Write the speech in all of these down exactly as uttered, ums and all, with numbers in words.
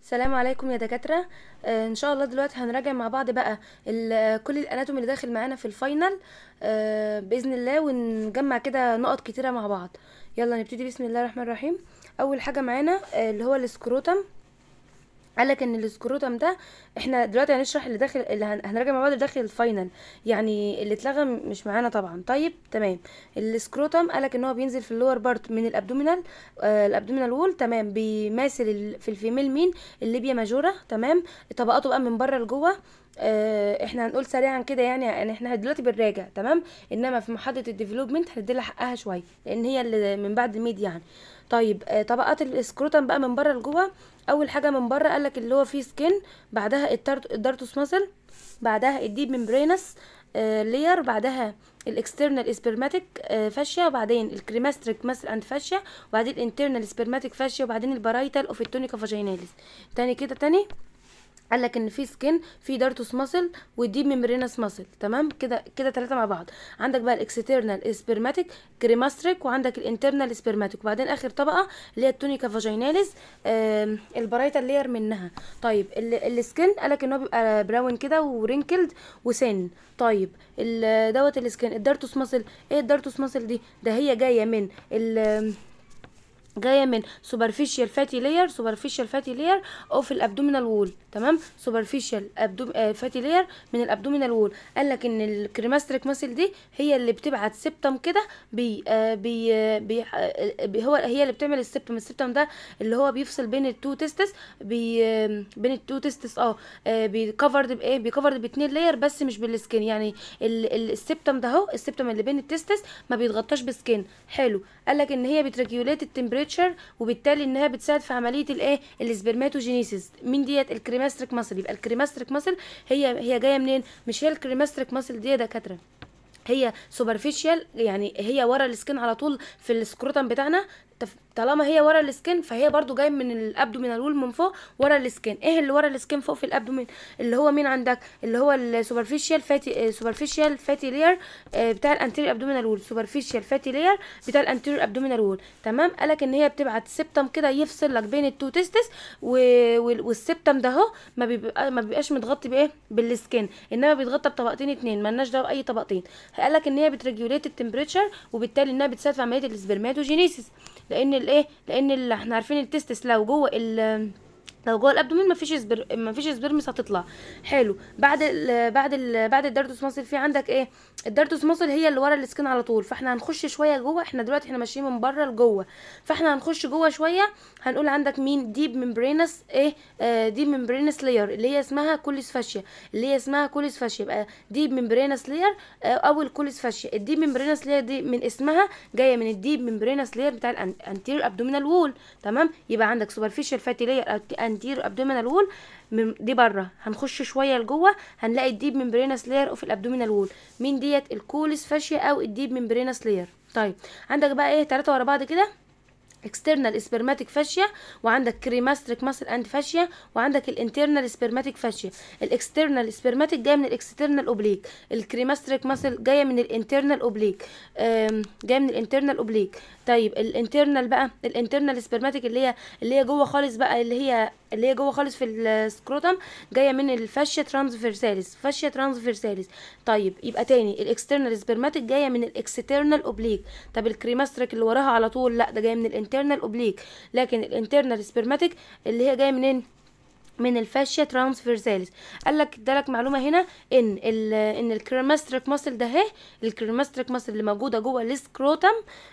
السلام عليكم يا دكاترة. آه ان شاء الله دلوقتي هنراجع مع بعض بقى ال- كل الاناتومي اللي داخل معانا في الفاينل آه باذن الله، ونجمع كده نقط كتيرة مع بعض. يلا نبتدي بسم الله الرحمن الرحيم. اول حاجة معانا آه اللي هو السكروتم. قالك ان السكروتم ده احنا دلوقتي هنشرح اللي داخل اللي هن- هنراجع مع بعض اللي داخل الفاينل، يعني اللي اتلغى م- مش معانا طبعا. طيب تمام. السكروتم قالك ان هو بينزل في اللور بارت من الابدومينال، آه الابدومينال وول، تمام. بيماثل ال- في الفيميل مين الليبيا ماجورا، تمام. طبقاته بقى من بره لجوه. آه احنا هنقول سريعا كده، يعني يعني احنا دلوقتي بنراجع تمام، انما في محاضره الديفلوبمنت هنديلها حقها شويه لان هي اللي من بعد الميد يعني. طيب آه طبقات السكروتم بقى من بره لجوه. اول حاجه من بره قالك اللي هو فيه سكين، بعدها التارت- الدارتوس ماسل، بعدها الديب ممبرينس آه لير، بعدها الاكسترنال اسبرماتيك آه فاشيا، وبعدين الكريماستريك ماسل اند فاشيا، وبعدين الانترنال اسبرماتيك فاشيا، وبعدين البرايتال اوف التونيكا فاجيناليس. تاني كده تاني. قال لك ان في سكين، في دارتوس ماسل، والديب ممبرينس ماسل، تمام كده كده ثلاثه مع بعض. عندك بقى الاكسترنال اسبرماتيك كريماستريك، وعندك الانترنال اسبرماتيك، وبعدين اخر طبقه اللي هي التونيكا فاجيناليس آم، البرايتا لير منها. طيب ال- السكين قال لك ان هو بيبقى براون كده ورينكلد وسن. طيب ال- دوت السكين. الدارتوس ماسل، ايه الدارتوس ماسل دي؟ ده هي جايه من ال جايه من superficial fatty layer superficial fatty layer اوف الابدومينال وول، تمام. superficial abdom... fatty layer من الابدومينال وول. قال لك ان الكريماستريك ماسل دي هي اللي بتبعت سيبتم كده، بي... آه بي... آه بي... آه بي... هو هي اللي بتعمل السيبتم. السيبتم ده اللي هو بيفصل بين التو تيستس، بي... آه بين التو تيستس اه بيكفرد بايه؟ بيكفرد باتنين لاير بس مش بالسكين، يعني ال... ال- السيبتم ده اهو، السيبتم اللي بين التيستس ما بيتغطاش بسكين. حلو. قال لك ان هي بتريجوليت التمبريتشر، وبالتالي انها بتساعد في عمليه الايه؟ السبرماتوجينيسيس. مين ديت؟ الكريماستريك ماسل. يبقى الكريماستريك ماسل هي هي جايه منين؟ مش هي الكريماستريك ماسل دي يا دكاتره، هي سوبرفيشال، يعني هي ورا السكين على طول في السكروتم بتاعنا. تف- طالما هي ورا السكين فهي برضو جاي من الابدومينال وول من فوق ورا السكين. ايه اللي ورا السكين فوق في الابدومين؟ اللي هو مين عندك؟ اللي هو السوبرفيشال فاتي سوبرفيشال فاتي لير بتاع الانتيريور ابدومينال وول. سوبرفيشال فاتي لير بتاع الانتيريور ابدومينال وول، تمام. قالك ان هي بتبعت سيبتم كده يفصل لك بين التو تيستس، والسيبتم ده اهو ما بيبقى ما بيبقاش متغطي بايه؟ بالسكين، انما بيتغطى بطبقتين اتنين، مالناش دعوه باي طبقتين. قالك ان هي بتريجوليت التمبريتشر، وبالتالي انها بتساعد في عمليه السبرماتوجينيسيس. لان الايه؟ لان اللي احنا عارفين التستس لو جوه ال لو جوه الابدومين مفيش سبر... مفيش سبرمس هتطلع. حلو. بعد ال... بعد ال... بعد الدارتوس ماسل في عندك ايه؟ الدارتوس ماسل هي اللي ورا السكين على طول، فاحنا هنخش شويه جوه. احنا دلوقتي احنا ماشيين من بره لجوه، فاحنا هنخش جوه شويه. هنقول عندك مين؟ ديب ممبرينس ايه؟ آه ديب ممبرينس لير اللي هي اسمها كوليس فاشيا، اللي هي اسمها كوليس فاشيا. يبقى ديب ممبرينس لير آه او الكوليس فاشيا. الديب ممبرينس لير دي من اسمها جايه من الديب ممبرينس لير بتاع الانتير ابدومينال وول، تمام. يبقى عندك سوبرفيشال فاتي لير انتير ابدومينال وول دي بره. هنخش شويه لجوه هنلاقي الديب ممبرينس لير اوف الابدومينال وول. مين ديت؟ الكوليس فاشيا او الديب ممبرينس لير. طيب عندك بقى ايه؟ ثلاثه ورا بعض كده. اكسترنال اسبرماتيك فاشيا، وعندك كريماستريك ماسل اند فاشيا، وعندك الانترنال سبرماتيك فاشيا. الاكسترنال سبرماتيك جايه من الاكسترنال اوبليك، الكريماستريك ماسل جايه من الانترنال اوبليك، جايه من الانترنال اوبليك. طيب الانترنال بقى، الانترنال سبرماتيك اللي هي اللي هي جوه خالص بقى، اللي هي اللي هي جوه خالص في السكروتم، جايه من الفاشيا ترانسفيرساليس، فاشيا ترانسفيرساليس. طيب يبقى تاني الاكسترنال سبرماتيك جايه من الاكسترنال اوبليك. طب الكريماستريك اللي وراها على طول لا، ده جاي من الانترنال اوبليك. لكن الانترنال سبرماتيك اللي هي جايه منين؟ من الفاشيا ترانسفيرساليس. قال لك ادالك معلومه هنا ان ال ان الكريماستريك ماسل ده اهي، الكريماستريك ماسل اللي موجوده جوه السكروتم،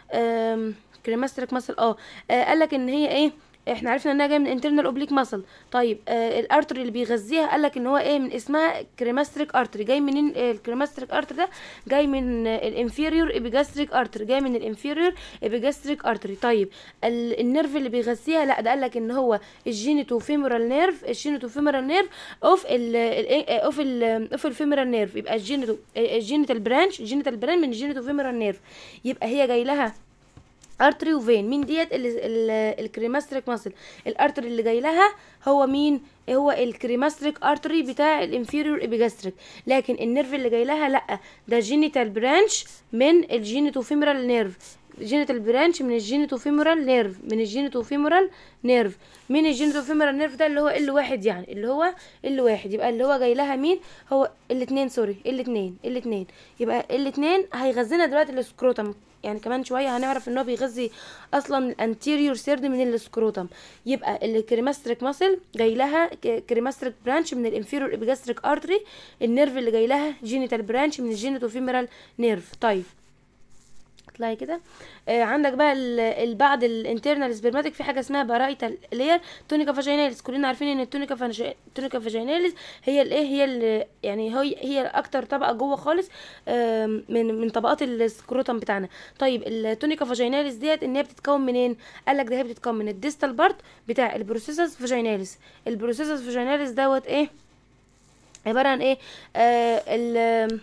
كريماستريك ماسل اه قال لك ان هي ايه؟ احنا عرفنا انها جايه من انترنال اوبليك ماسل. طيب آه الارتري اللي بيغذيها قال لك ان هو ايه؟ من اسمها كريماستريك ارتري. جاي منين آه الكريماستريك ارتري ده؟ جاي من آه الانفيريور ايبيجاستريك ارتري، جاي من الانفيريور ايبيجاستريك ارتري. طيب ال- النيرف اللي بيغذيها لا، ده قال لك ان هو الجينيتو فيمورال نيرف، الجينيتو فيمورال نيرف اوف ال اوف ال اوف الفيمورال نيرف. يبقى الجينيتو الجينيتال برانش، الجينيتال برانش من الجينيتو فيمورال نيرف. يبقى هي جاي لها ارتري وفين. مين ديت؟ الكريماستريك ماسل. الارتري اللي جاي لها هو مين؟ هو الكريماستريك ارتري بتاع الانفيريور ايبيجاستريك. لكن النيرف اللي جاي لها لا، ده جينيتال برانش من الجينيتو فيمورال نيرف. جينيتال برانش من الجينيتوفيمورال نيرف، من الجينيتوفيمورال نيرف. من الجينيتوفيمورال نيرف ده اللي هو ال واحد، يعني اللي هو ال واحد، يبقى اللي هو جاي لها مين؟ هو الاتنين، سوري الاتنين الاتنين يبقى الاتنين هيغذينا دلوقتي السكروتم. يعني كمان شويه هنعرف ان هو بيغذي اصلا الانتيريور سيرد من السكروتم. يبقى الكريماستريك ماسل جاي لها كريماستريك برانش من الانفيرور ابيجاستريك ارتري، النيرف اللي جاي لها جينيتال برانش من الجينيتوفيمورال نيرف. طيب اطلعي كده. آه عندك بقى البعد الانترنال سبرماتيك في حاجه اسمها بارايتال لير تونيكا فاجيناليس. كلنا عارفين ان التونيكا فاج... التونيكا فاجيناليس هي الايه، هي ال... يعني هي هي اكتر طبقه جوه خالص آه من من طبقات السكروتم بتاعنا. طيب التونيكا فاجيناليس ديت ان هي بتتكون منين؟ قال لك ده هي بتتكون من الديستال بارت بتاع البروسيسس فاجيناليس. البروسيسس فاجيناليس دوت ايه؟ عباره عن ايه؟ آه ال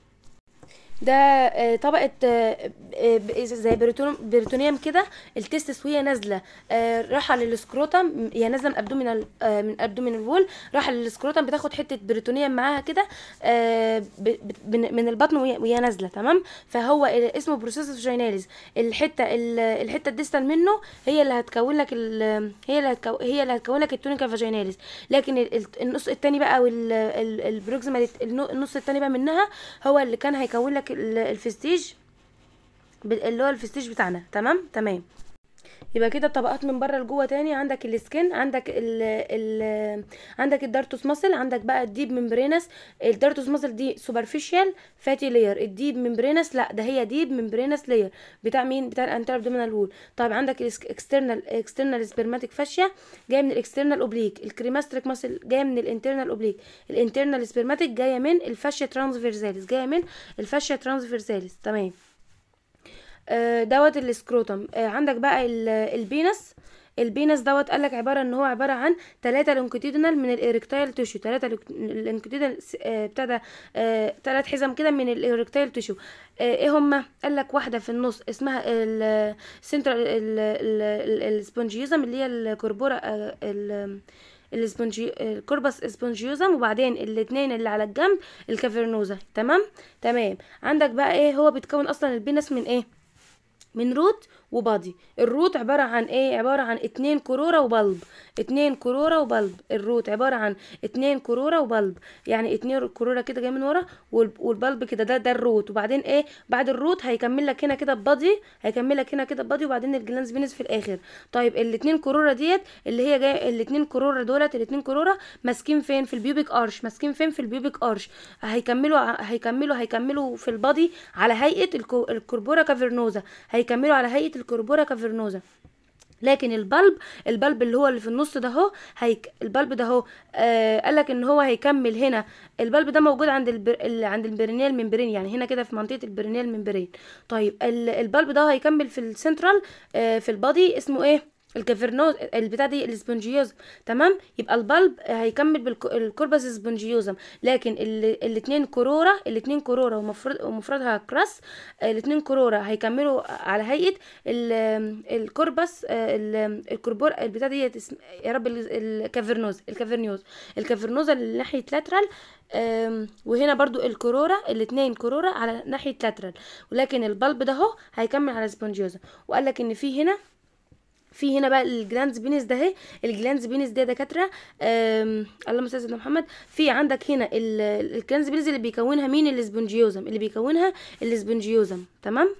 ده آه طبقه آه آه زي بريتونيوم كده. التستس وهي نازله آه راحه للسكروتم، هي نازله من ابدومينال آه من ابدومينال وول، راحه للسكروتم، بتاخد حته بريتونيوم معاها كده آه من البطن وهي نازله. تمام. فهو اسمه بروسيس فاجيناليس. الحته الحته الديستال منه هي اللي هتكون لك هي اللي هتكون هي اللي هتكون لك التونيكا فاجيناليس. لكن النص الثاني بقى او البروكسيمال النص الثاني بقى منها هو اللي كان هيكون لك الفستيج، اللي هو الفستيج بتاعنا. تمام تمام. يبقى كده الطبقات من بره لجوه تاني. عندك السكن، عندك ال ال عندك الدارتوس ماسل، عندك بقى الديب ممبرينس. الدارتوس ماسل دي سوبرفيشال فاتي لاير، الديب ممبرينس لا ده هي ديب ممبرينس لاير بتاع مين؟ بتاع الانتر ابدومينال وول. طيب عندك الاكسترنال اكسترنال سبرماتيك فاشيا جايه من الاكسترنال اوبليك. الكريماستريك ماسل جايه من الانترنال اوبليك. الانترنال سبرماتيك جايه من الفاشيا ترانسفيرساليس، جايه من الفاشيا ترانسفيرساليس. تمام. آه دوت السكروتم. آه عندك بقى البينس. البينس دوت قالك عباره ان هو عباره عن ثلاثه لونجيتودينال من الاريكتايل تيشو، ثلاثه لونجيتودينال آه بتاع ده آه ثلاث حزم كده من الاريكتايل تيشو. آه ايه هما؟ قالك واحده في النص اسمها السنترال السبونجيوزم اللي هي الكوربورا آه الاسبونجي الكوربس اسبونجيوزم، وبعدين الاثنين اللي على الجنب الكافرنوزا. تمام تمام. عندك بقى ايه؟ هو بيتكون اصلا البينس من ايه؟ من روت وبادي. الروت عبارة عن ايه؟ عبارة عن اتنين كرورة وبلب، اتنين كرورة وبلب. الروت عبارة عن اتنين كرورة وبلب، يعني اتنين كرورة كده جاي من ورا والبلب كده، ده ده الروت. وبعدين ايه بعد الروت؟ هيكمل لك هنا كده بادي، هيكمل لك هنا كده بادي، وبعدين الجلانس بينس في الاخر. طيب الاتنين كرورة ديت اللي هي جايه، الاتنين كرورة دولت الاتنين كرورة ماسكين فين؟ في البيوبيك ارش. ماسكين فين؟ في البيوبيك ارش. هيكملوا هيكملوا هيكملوا في البادي على هيئة الكوربورا كافرنوزا، هيكملوا على هيئة الكوربورا كافرنوزا. لكن البلب البلب اللي هو اللي في النص ده اهو، هيك البلب ده اهو آه قالك ان هو هيكمل هنا. البلب ده موجود عند البر... عند البرينيال ممبرين، يعني هنا كده في منطقه البرينيال ممبرين. طيب البلب ده هيكمل في السنترال آه في البادي اسمه ايه؟ الكافرنوز البتاع دي الاسبونجيوزم. تمام. يبقى البلب هيكمل بالكوربس اسبونجيوزم، لكن الاثنين كرورة الاثنين كرورة ومفرد ومفردها كراس، الاثنين كرورة هيكملوا على هيئة الكوربس الكربور البتاع دي يا رب الكافرنوز الكافرنيوز الكافرنوزا اللي ناحية لاترال، وهنا برضو الكرورة الاثنين كرورة على ناحية لاترال، ولكن البلب ده اهو هيكمل على اسبونجيوزم. وقال لك ان في هنا في هنا بقى الجلانز بينس ده اهي. الجلانز بينس ده دكاتره اللهم صل على سيدنا محمد. في عندك هنا الجلانز بينس اللي بيكونها مين؟ الاسبونجيوزم، اللي بيكونها الاسبونجيوزم. تمام.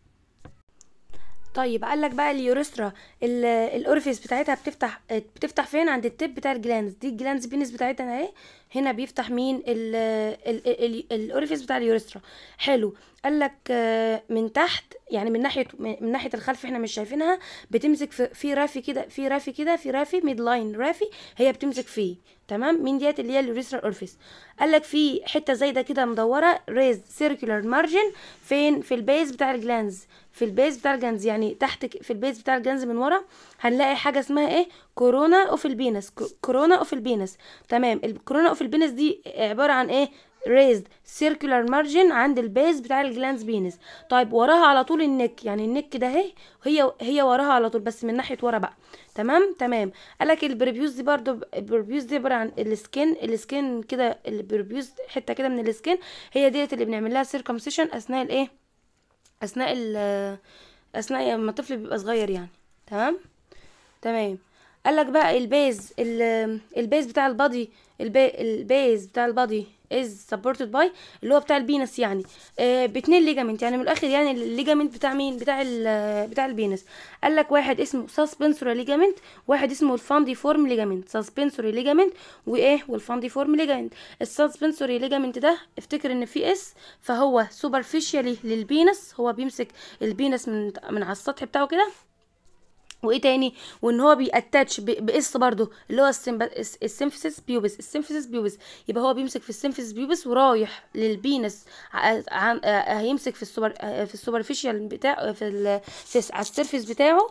طيب قال لك بقى اليوريسترا الاورفيس بتاعتها بتفتح بتفتح فين؟ عند التب بتاع الجلانز دي. الجلانز بينس بتاعتنا اهي، هنا بيفتح مين؟ الاورفيس بتاع اليوريسترا. حلو. قال لك من تحت، يعني من ناحيه من ناحيه الخلف احنا مش شايفينها، بتمسك في, في رافي كده في رافي كده في رافي ميد لاين رافي هي بتمسك فيه. تمام. مين ديت؟ اللي هي اليوريسترا اورفيس. قال لك في حته زي ده كده مدوره ريز سيركولار مارجن فين؟ في البيز بتاع الجلانز، في البيز بتاع الجنز، يعني تحت في البيز بتاع الجنز من ورا هنلاقي حاجه اسمها ايه؟ كورونا اوف البينس. كورونا اوف البينس. تمام. الكورونا اوف البينس دي عباره عن ايه؟ raised circular margin عند البيز بتاع الجلانز بينس. طيب وراها على طول النك، يعني النك ده اهي هي هي وراها على طول بس من ناحيه ورا بقى. تمام تمام. قالك البربيوز دي برضو، البربيوز دي عباره عن السكين السكين كده، البربيوز حته كده من السكين، هي ديت اللي بنعمل لها سيركمسيشن اثناء الايه؟ اثناء ال اثناء ما الطفل بيبقى صغير يعني. تمام تمام. قال لك بقى البيز ال- البيز بتاع البادي، البي البيز بتاع البادي is supported by اللي هو بتاع البينس يعني آه باتنين ليجامنت، يعني من الاخر يعني الليجامنت بتاع مين؟ بتاع ال بتاع البينس. قال لك واحد اسمه سسبنسوري ليجامنت، واحد اسمه الفاندي فورم ليجامنت. سسبنسوري ليجامنت وايه والفاندي فورم ليجامنت. السسبنسوري ليجامنت ده افتكر ان في اس، فهو سوبرفيشالي للبينس، هو بيمسك البينس من من على السطح بتاعه كده. وايه تاني؟ وان هو بيأتاتش بقص برضو اللي هو السيمفيسيس بيوبس. السيمفيسيس بيوبس يبقى هو بيمسك في السيمفيسيس بيوبس ورايح للبينس، ع- عن- آه، هيمسك في السوبر آه، في السوبرفيشال بتاع في, ال... في على السيرفيس بتاعه.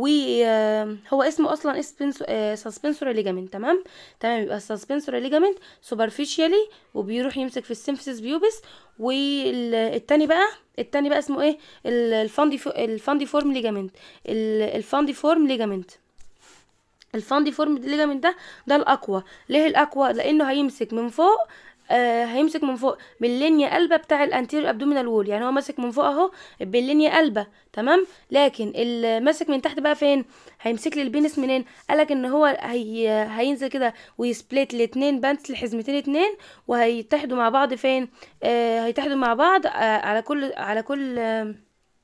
وهو اسمه اصلا سسبنسوري ليجامنت. تمام تمام. يبقى السسبنسوري ليجامنت سوبرفيشالي وبيروح يمسك في السيمفيسيس بيوبس. والتاني بقى التاني بقى اسمه ايه؟ ال- الفاندي فو... الفاندي فورم ليجامنت. ال- الفاندي فورم ليجامنت الفاندي فورم ليجامنت ده ده الاقوى. ليه الاقوى؟ لانه هيمسك من فوق، آه هيمسك من فوق باللينيا قلبه بتاع الانتيريور ابدومينال وول، يعني هو ماسك من فوق اهو باللينيا قلبه. تمام. لكن الماسك من تحت بقى فين؟ هيمسك لي البينس منين؟ قالك ان هو هي هينزل كده ويسبليت الاتنين بانتس لحزمتين اتنين، وهيتحدوا مع بعض فين؟ آه هيتحدوا مع بعض آه على كل على كل آه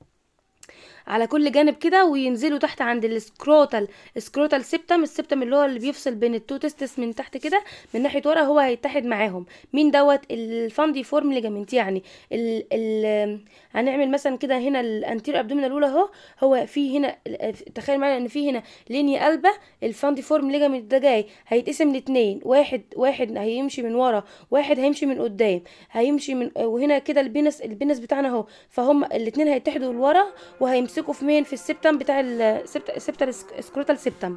على كل جانب كده، وينزلوا تحت عند السكروتال سكروتال سيبتم. السيبتم اللي هو اللي بيفصل بين التو تستس من تحت كده من ناحيه ورا، هو هيتحد معاهم. مين دوت؟ الفاندي فورم ليجامنت. يعني ال ال هنعمل مثلا كده هنا الانتير ابدومينال الاولى اهو، هو في هنا تخيل معايا ان في هنا لينيا قلبه. الفاندي فورم ليجامنت ده جاي هيتقسم لاتنين، واحد واحد هيمشي من ورا، واحد هيمشي من قدام، هيمشي من وهنا كده البينس البينس بتاعنا اهو، فهم الاتنين هيتحدوا لورا وهيمسكوا في مين؟ في السبتم بتاع السبتال سكروتال سبتم.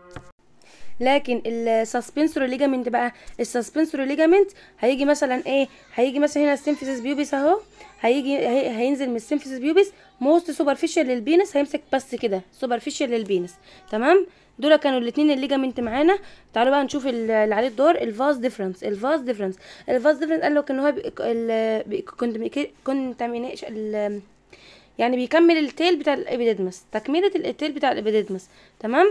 لكن السسبنسوري ليجامنت بقى، السسبنسوري ليجامنت هيجي مثلا ايه؟ هيجي مثلا هنا السيمفيسيس بيوبيس اهو، هيجي هي هينزل من السيمفيسيس بيوبيس موست سوبرفيشال للبينس، هيمسك بس كده سوبرفيشال للبينس. تمام. دول كانوا الاثنين الليجامنت معانا. تعالوا بقى نشوف اللي عليه الدور الفاز ديفرنس. الفاز ديفرنس الفاز ديفرنس قال لك ان هو كونتامينيشن، يعني بيكمل التيل بتاع الابيديدمس، تكمله التيل بتاع الابيديدمس. تمام.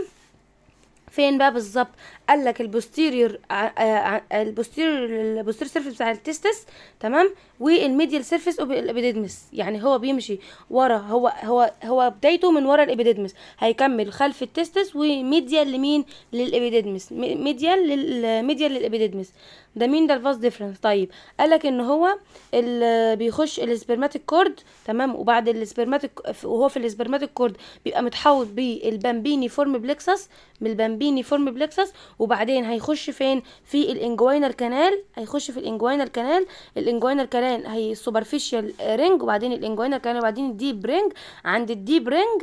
فين بقى بالظبط؟ قال لك البوستيريور البوستيريور البوستيريور سيرفيس بتاع التستس. تمام. والميديال سيرفيس اوف الابيديدمس، يعني هو بيمشي ورا، هو هو هو بدايته من ورا الابيديدمس، هيكمل خلف التستس وميديال لمين؟ للابيديدمس. ميديال للميديال للابيديدمس. ده مين؟ ده الفاس ديفرنس. طيب قال لك ان هو بيخش السبرماتيك كورد. تمام. وبعد السبرماتيك وهو في السبرماتيك كورد بيبقى متحوط بالبامبيني فورم بلكسس، من البامبيني فورم بلكسس. وبعدين هيخش فين؟ في الانجوينال كانال. هيخش في الانجوينال كانال. الانجوينال كانال هي سوبرفيشال رينج، وبعدين الانجوينال كانال، وبعدين الديب رينج. عند الديب رينج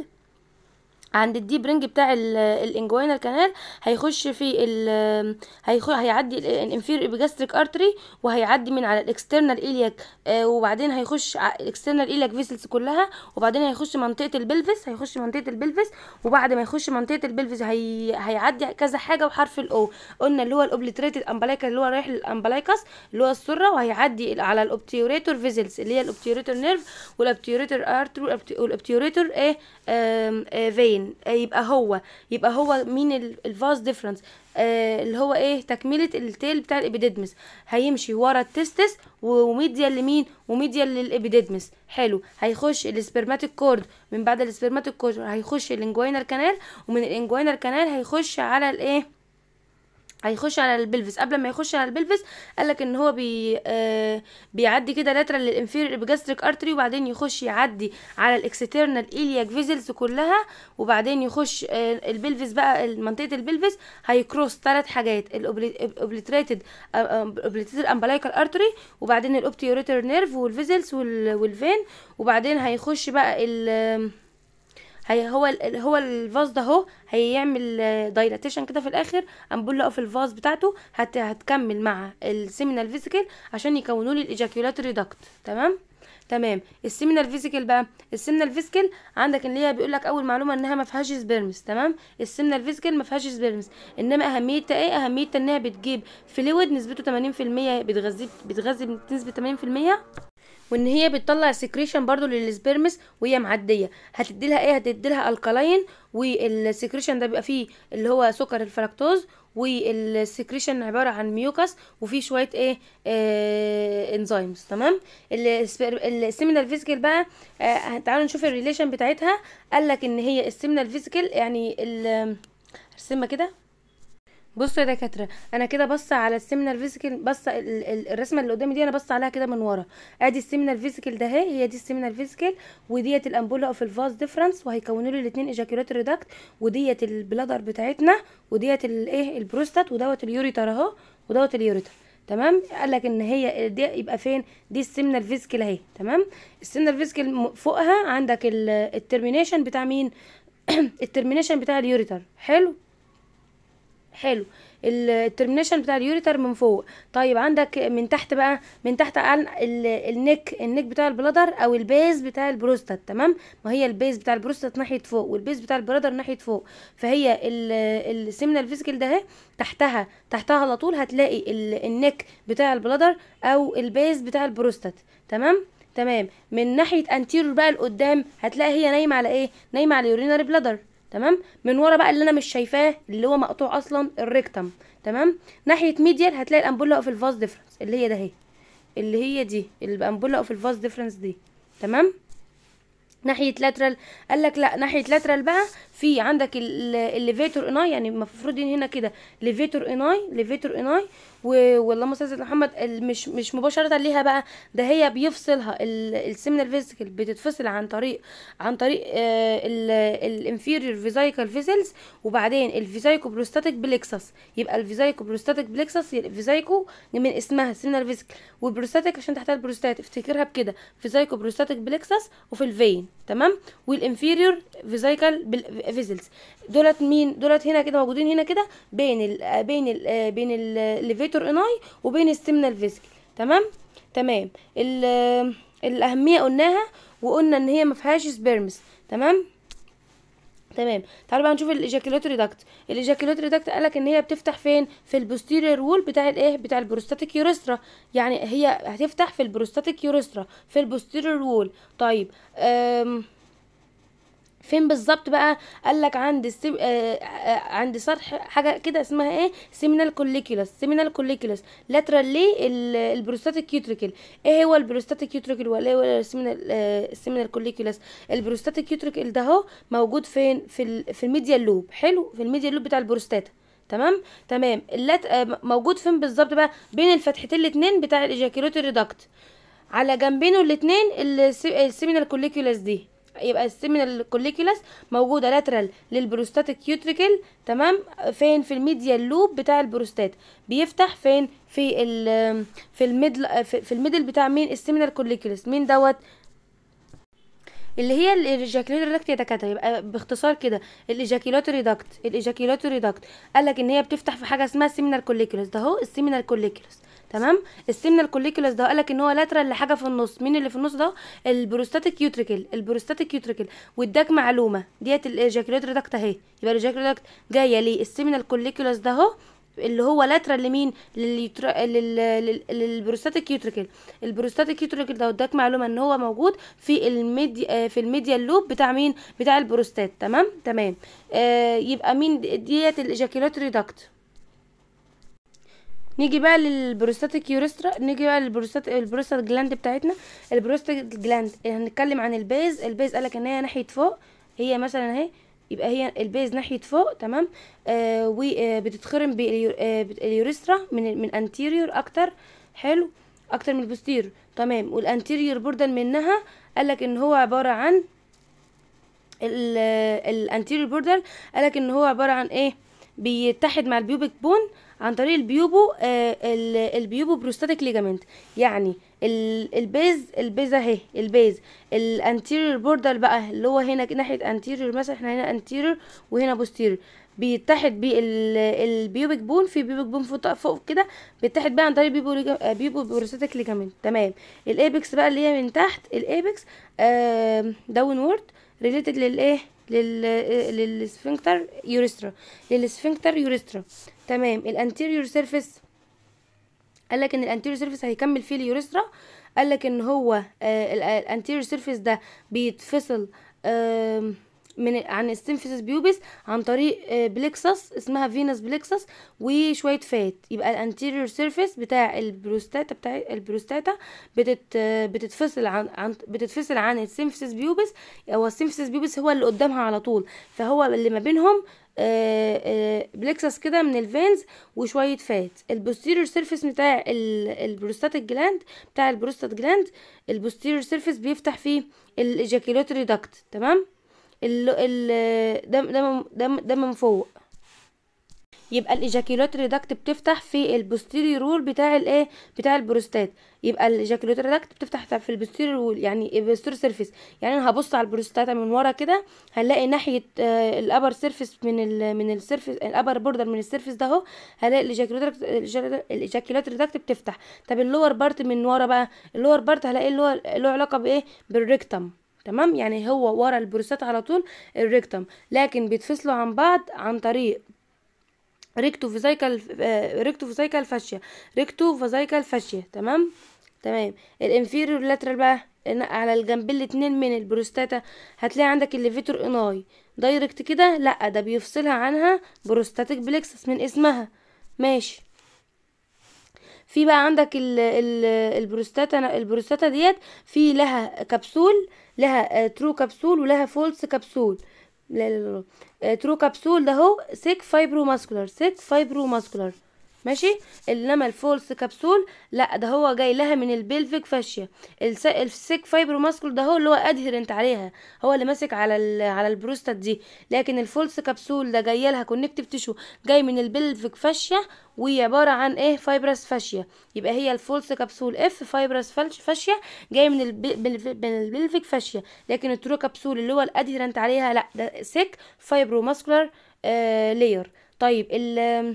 عند الديب رينج بتاع الانجوينال كانال هيخش في ال هيعدي الانفير ابيجاستريك ارتري، وهيعدي من على الاكسترنال ايلياك، آه وبعدين هيخش الاكسترنال ايلياك فيسلز كلها، وبعدين هيخش منطقه البلفس هيخش منطقه البلفس وبعد ما يخش منطقه البلفس هي هيعدي كذا حاجه وحرف الاو. قلنا اللي هو الاوبليتريتد امبلايكا اللي هو رايح للامبلايكس اللي هو السره، وهيعدي على الاوبتيوريتور فيزلز اللي هي الاوبتيوريتور نيرف والاوبتيوريتور ارتري والاوبتيوريتور ايه آم آه فين. يبقى هو يبقى هو مين الفاز ديفرنس؟ آه اللي هو ايه؟ تكمله التيل بتاع الابيديدمس، هيمشي ورا التستس وميديال لمين؟ وميديال للابيديدمس. حلو. هيخش السبرماتيك كورد، من بعد السبرماتيك كورد هيخش الانجوينال كانال، ومن الانجوينال كانال هيخش على الايه؟ هيخش على البلفس. قبل ما يخش على البلفس قالك ان هو بي آه بيعدي كده لاترال للانفيريور ابيجاستريك ارتري، وبعدين يخش يعدي على الاكسترنال ايلياك فيزلز كلها، وبعدين يخش آه البلفس بقى منطقه البلفس هيكروس ثلاث حاجات: الاوبليتريتد اوبليتريتد امبلايكال ارتري، وبعدين الاوبتيوريتور نيرف والفيزلز والفين، وبعدين هيخش بقى ال هي هو ال هو الفاز ده اهو هيعمل دايلاتيشن كده في الاخر، امبوله في الفاز بتاعته هت هتكمل مع السيمينال فيسيكل عشان يكونوا لي الايجاكيولاتوري داكت. تمام تمام. السيمينال فيسيكل بقى، السيمينال فيسيكل عندك اللي هي بيقول لك اول معلومه انها ما فيهاش سبيرمز. تمام. السيمينال فيسيكل ما فيهاش سبيرمز، انما اهميتها ايه؟ اهميتها انها بتجيب فلويد نسبته ثمانين في المية، بتغذي بتغذي بنسبه ثمانين في المية وان هي بتطلع سكريشن برضو للسبرمس وهي معديه. هتدي لها ايه؟ هتدي لها الكالاين، والسكريشن ده بيبقى فيه اللي هو سكر الفركتوز، والسكريشن عباره عن ميوكس وفيه شويه ايه آه انزيمز. تمام. السيمينال فيسيكل بقى آه تعالوا نشوف الريليشن بتاعتها. قال لك ان هي السيمينال فيسيكل يعني ارسمها كده. بصوا يا دكاتره، انا كده بص على السيمينال فيسيكل، بص الرسمه اللي قدامي دي انا بص عليها كده من ورا. ادي السيمينال فيسيكل ده اهي، هي دي السيمينال فيسيكل، وديت الامبولا اوف الفاز ديفرنس، وهيكونوا لي الاثنين ايجاكيولاتوري داكت، وديت البلادر بتاعتنا، وديت الايه البروستات، ودوت اليوريتر اهو، ودوت اليوريتر. تمام. قال لك ان هي دي يبقى فين؟ دي السيمينال فيسيكل اهي. تمام. السيمينال فيسيكل فوقها عندك الترمينيشن بتاع مين؟ الترمينيشن بتاع اليوريتر. حلو حلو. الترمينيشن بتاع اليوريتر من فوق. طيب عندك من تحت بقى، من تحت النك النك بتاع البلادر او البيز بتاع البروستات. تمام. ما هي البيز بتاع البروستات ناحيه فوق، والبيز بتاع البلادر ناحيه فوق، فهي السيمينال فيسيكل ده اهي تحتها تحتها على طول هتلاقي النك بتاع البلادر او البيز بتاع البروستات. تمام تمام. من ناحيه انتيرور بقى لقدام هتلاقي هي نايمه على ايه؟ نايمه على اليورينري بلادر. تمام. من ورا بقى اللي انا مش شايفاه اللي هو مقطوع اصلا الريكتم. تمام. ناحيه ميديال هتلاقي الامبولا اوف الفاز ديفرنس اللي هي ده اهي، اللي هي دي الامبولا اوف الفاز ديفرنس دي. تمام. ناحيه لاترال قال لك لا، ناحيه لاترال بقى في عندك الليفيتور اناي، يعني المفروض هنا كده ليفيتور اناي ليفيتور اناي واللهم صل على محمد. مش مش مباشره ليها بقى، ده هي بيفصلها السيمينال فيسيكل، بتتفصل عن طريق عن طريق الانفيريور فيزايكال فيسلز، وبعدين الفيزايكو بروستاتيك بليكسس. يبقى الفيزايكو بروستاتيك بليكسس، الفيزايكو من اسمها سيمينال فيسيكل، والبروستاتيك عشان تحتها البروستات، افتكرها بكده فيزايكو بروستاتيك بليكسس وفي الفين. تمام. والانفيريور فيزايكال فيزلز دولت مين؟ دولت هنا كده موجودين هنا كده بين ال بين ال بين الليفيتور اناي وبين السيمينال فيسيكل. تمام تمام. الاهميه قلناها، وقلنا ان هي ما فيهاش سبيرمز. تمام تمام. تعالوا بقى نشوف الايجاكيولاتوري داكت. الايجاكيولاتوري داكت قالك ان هي بتفتح فين؟ في البوستيريور وول بتاع الايه؟ بتاع البروستاتيك يوريسترا. يعني هي هتفتح في البروستاتيك يوريسترا في البوستيريور وول. طيب أم فين بالظبط بقى؟ قال لك عند السيب... آه... آه... عند سطح حاجه كده اسمها ايه؟ سيمينال كوليكيولس. سيمينال كوليكيولس لاترال ليه البروستاتيك كيوتريكل. ايه هو البروستاتيك كيوتريكل ولا هو السيمينال آه... السيمينال كوليكيولس؟ البروستاتيك كيوتريكل ده اهو موجود فين؟ في ال... في الميديال لوب. حلو. في الميديال لوب بتاع البروستاتا. تمام تمام. اللات آه... موجود فين بالظبط بقى؟ بين الفتحتين الاثنين بتاع الايجاكيولاتوري داكت، على جنبينه الاثنين السيمينال كوليكيولس دي. يبقى السيمينال كوليكيولس موجوده لاترال للبروستاتيك كيوتريكل. تمام. فين؟ في الميديال لوب بتاع البروستات. بيفتح فين؟ في ال في الميدل في الميدل بتاع مين؟ السيمينال كوليكيولس. مين دوت؟ اللي هي الايجاكيولاتوري داكت يا دكاتره. يبقى باختصار كده الايجاكيولاتوري داكت الايجاكيولاتوري داكت قال لك ان هي بتفتح في حاجه اسمها السيمينال كوليكيولس. ده اهو السيمينال كوليكيولس. تمام. السيمينال كوليكيولس ده قال لك ان هو لاترال لحاجه في النص. مين اللي في النص ده؟ البروستاتيك كيوتريكل. البروستاتيك كيوتريكل. واداك معلومه ديت الايجاكيولاتوري داكت اهي. يبقى الايجاكيولاتوري داكت جايه ليه؟ السيمينال كوليكيولس ده اهو اللي هو لاترال لمين؟ لليترا... لل... لل... للبروستاتيك كيوتريكل. البروستاتيك كيوتريكل ده اداك معلومه ان هو موجود في الميديا في الميديال لوب بتاع مين؟ بتاع البروستات. تمام تمام. آه يبقى مين ديت الايجاكيولاتوري داكت. نيجي بقى للبروستاتيك يوريسترا. نيجي بقى للبروستات البروستات جلاند بتاعتنا. البروستات جلاند هنتكلم عن البيز. البيز قالك ان هي ناحيه فوق، هي مثلا اهي، يبقى هي البيز ناحيه فوق. تمام. آه وبتتخرم باليوريسترا من من انتيريور اكتر. حلو. اكتر من البوستيريور. تمام. والانتيريور بوردر منها قالك ان هو عباره عن الانتيريور بوردر قالك ان هو عباره عن ايه؟ بيتحد مع البيوبيك بون عن طريق البيوبو آه البيوبو بروستاتيك ليجامنت. يعني البيز البيز اهي البيز الانتيريور بوردر بقى اللي هو هنا ناحيه انتيريور، مثلا احنا هنا انتيريور وهنا بوستيريور، بيتحد بالبيوبيك بون. في بيوبيك بون فوق, فوق كده بيتحد بقى عن طريق بيوبو بيوبو بروستاتيك ليجامنت. تمام. الايبكس بقى اللي هي من تحت الايبكس آه داون وورد ريليتد للايه؟ لل للسفنكتر يوريسترا للسفنكتر يوريسترا. تمام. الانتيريور سيرفيس قال لك ان الانتيريور سيرفيس هيكمل فيه اليوريثرا. قال لك ان هو الانتيريور سيرفيس ده بيتفصل آه من عن السيمفيسيس بيوبس عن طريق بليكسس اسمها فينس بليكسس وشويه فات. يبقى الانتيريور سيرفيس بتاع البروستاتا بتاع البروستاتا بتت بتتفصل عن عن بتتفصل عن السيمفيسيس بيوبس. هو السيمفيسيس بيوبس هو اللي قدامها على طول، فهو اللي ما بينهم بليكسس كده من الفينز وشويه فات. البوستيريور سيرفيس بتاع البروستاتيك جلاند بتاع البروستات جلاند البوستيريور سيرفيس بيفتح فيه الايجاكيولاتوري داكت. تمام. ال ال ده ده ده ده من فوق. يبقى الايجاكيولاتوري داكت بتفتح في البوستيريور وول بتاع الايه بتاع البروستات. يبقى الايجاكيولاتوري داكت بتفتح في البوستيريور وول، يعني البوستيريور سيرفيس. يعني انا هبص على البروستاتا من ورا كده، هنلاقي ناحيه آه الابر سيرفيس من ال من السيرفيس الابر بوردر من السيرفيس ده اهو، هلاقي الايجاكيولاتوري الايجاكيولاتوري داكت بتفتح. طب اللور بارت من ورا بقى، اللور بارت هلاقي اللي هو له علاقه بايه؟ بالريكتم. تمام. يعني هو ورا البروستات على طول الريكتم، لكن بيتفصلوا عن بعض عن طريق ريكتو فيزايكال ريكتو فيزايكال فاشيا ريكتو فيزايكال فاشيا. تمام. تمام. الانفيريور لاترال بقى على الجنبين الاتنين من البروستاتا هتلاقي عندك الليفيتور اناي دايركت كده، لا ده بيفصلها عنها بروستاتيك بليكسس من اسمها. ماشي. في بقى عندك ال ال البروستاتا البروستاتا ديت في لها كبسول، لها ترو كبسول ولها فولس كبسول. لا لا لا ترو كبسول ده هو سيك فايبرو ماسكولار سيك فايبرو ماسكولار. ماشي. انما الفولس كبسول لا ده هو جاي لها من البلفيك فاشيا. السيك فايبرو ماسكول ده هو اللي هو ادهرنت عليها، هو اللي ماسك على على البروستات دي. لكن الفولس كبسول ده جاي لها كونكتيف تيشو جاي من البلفيك فاشيا وهي عباره عن ايه؟ فايبرس فاشيا. يبقى هي الفولس كبسول اف فايبرس فاشيا جاي من البلفيك فاشيا. لكن الترو كبسول اللي هو الادهرنت عليها لا ده سيك فايبرو ماسكولار آه لير. طيب ال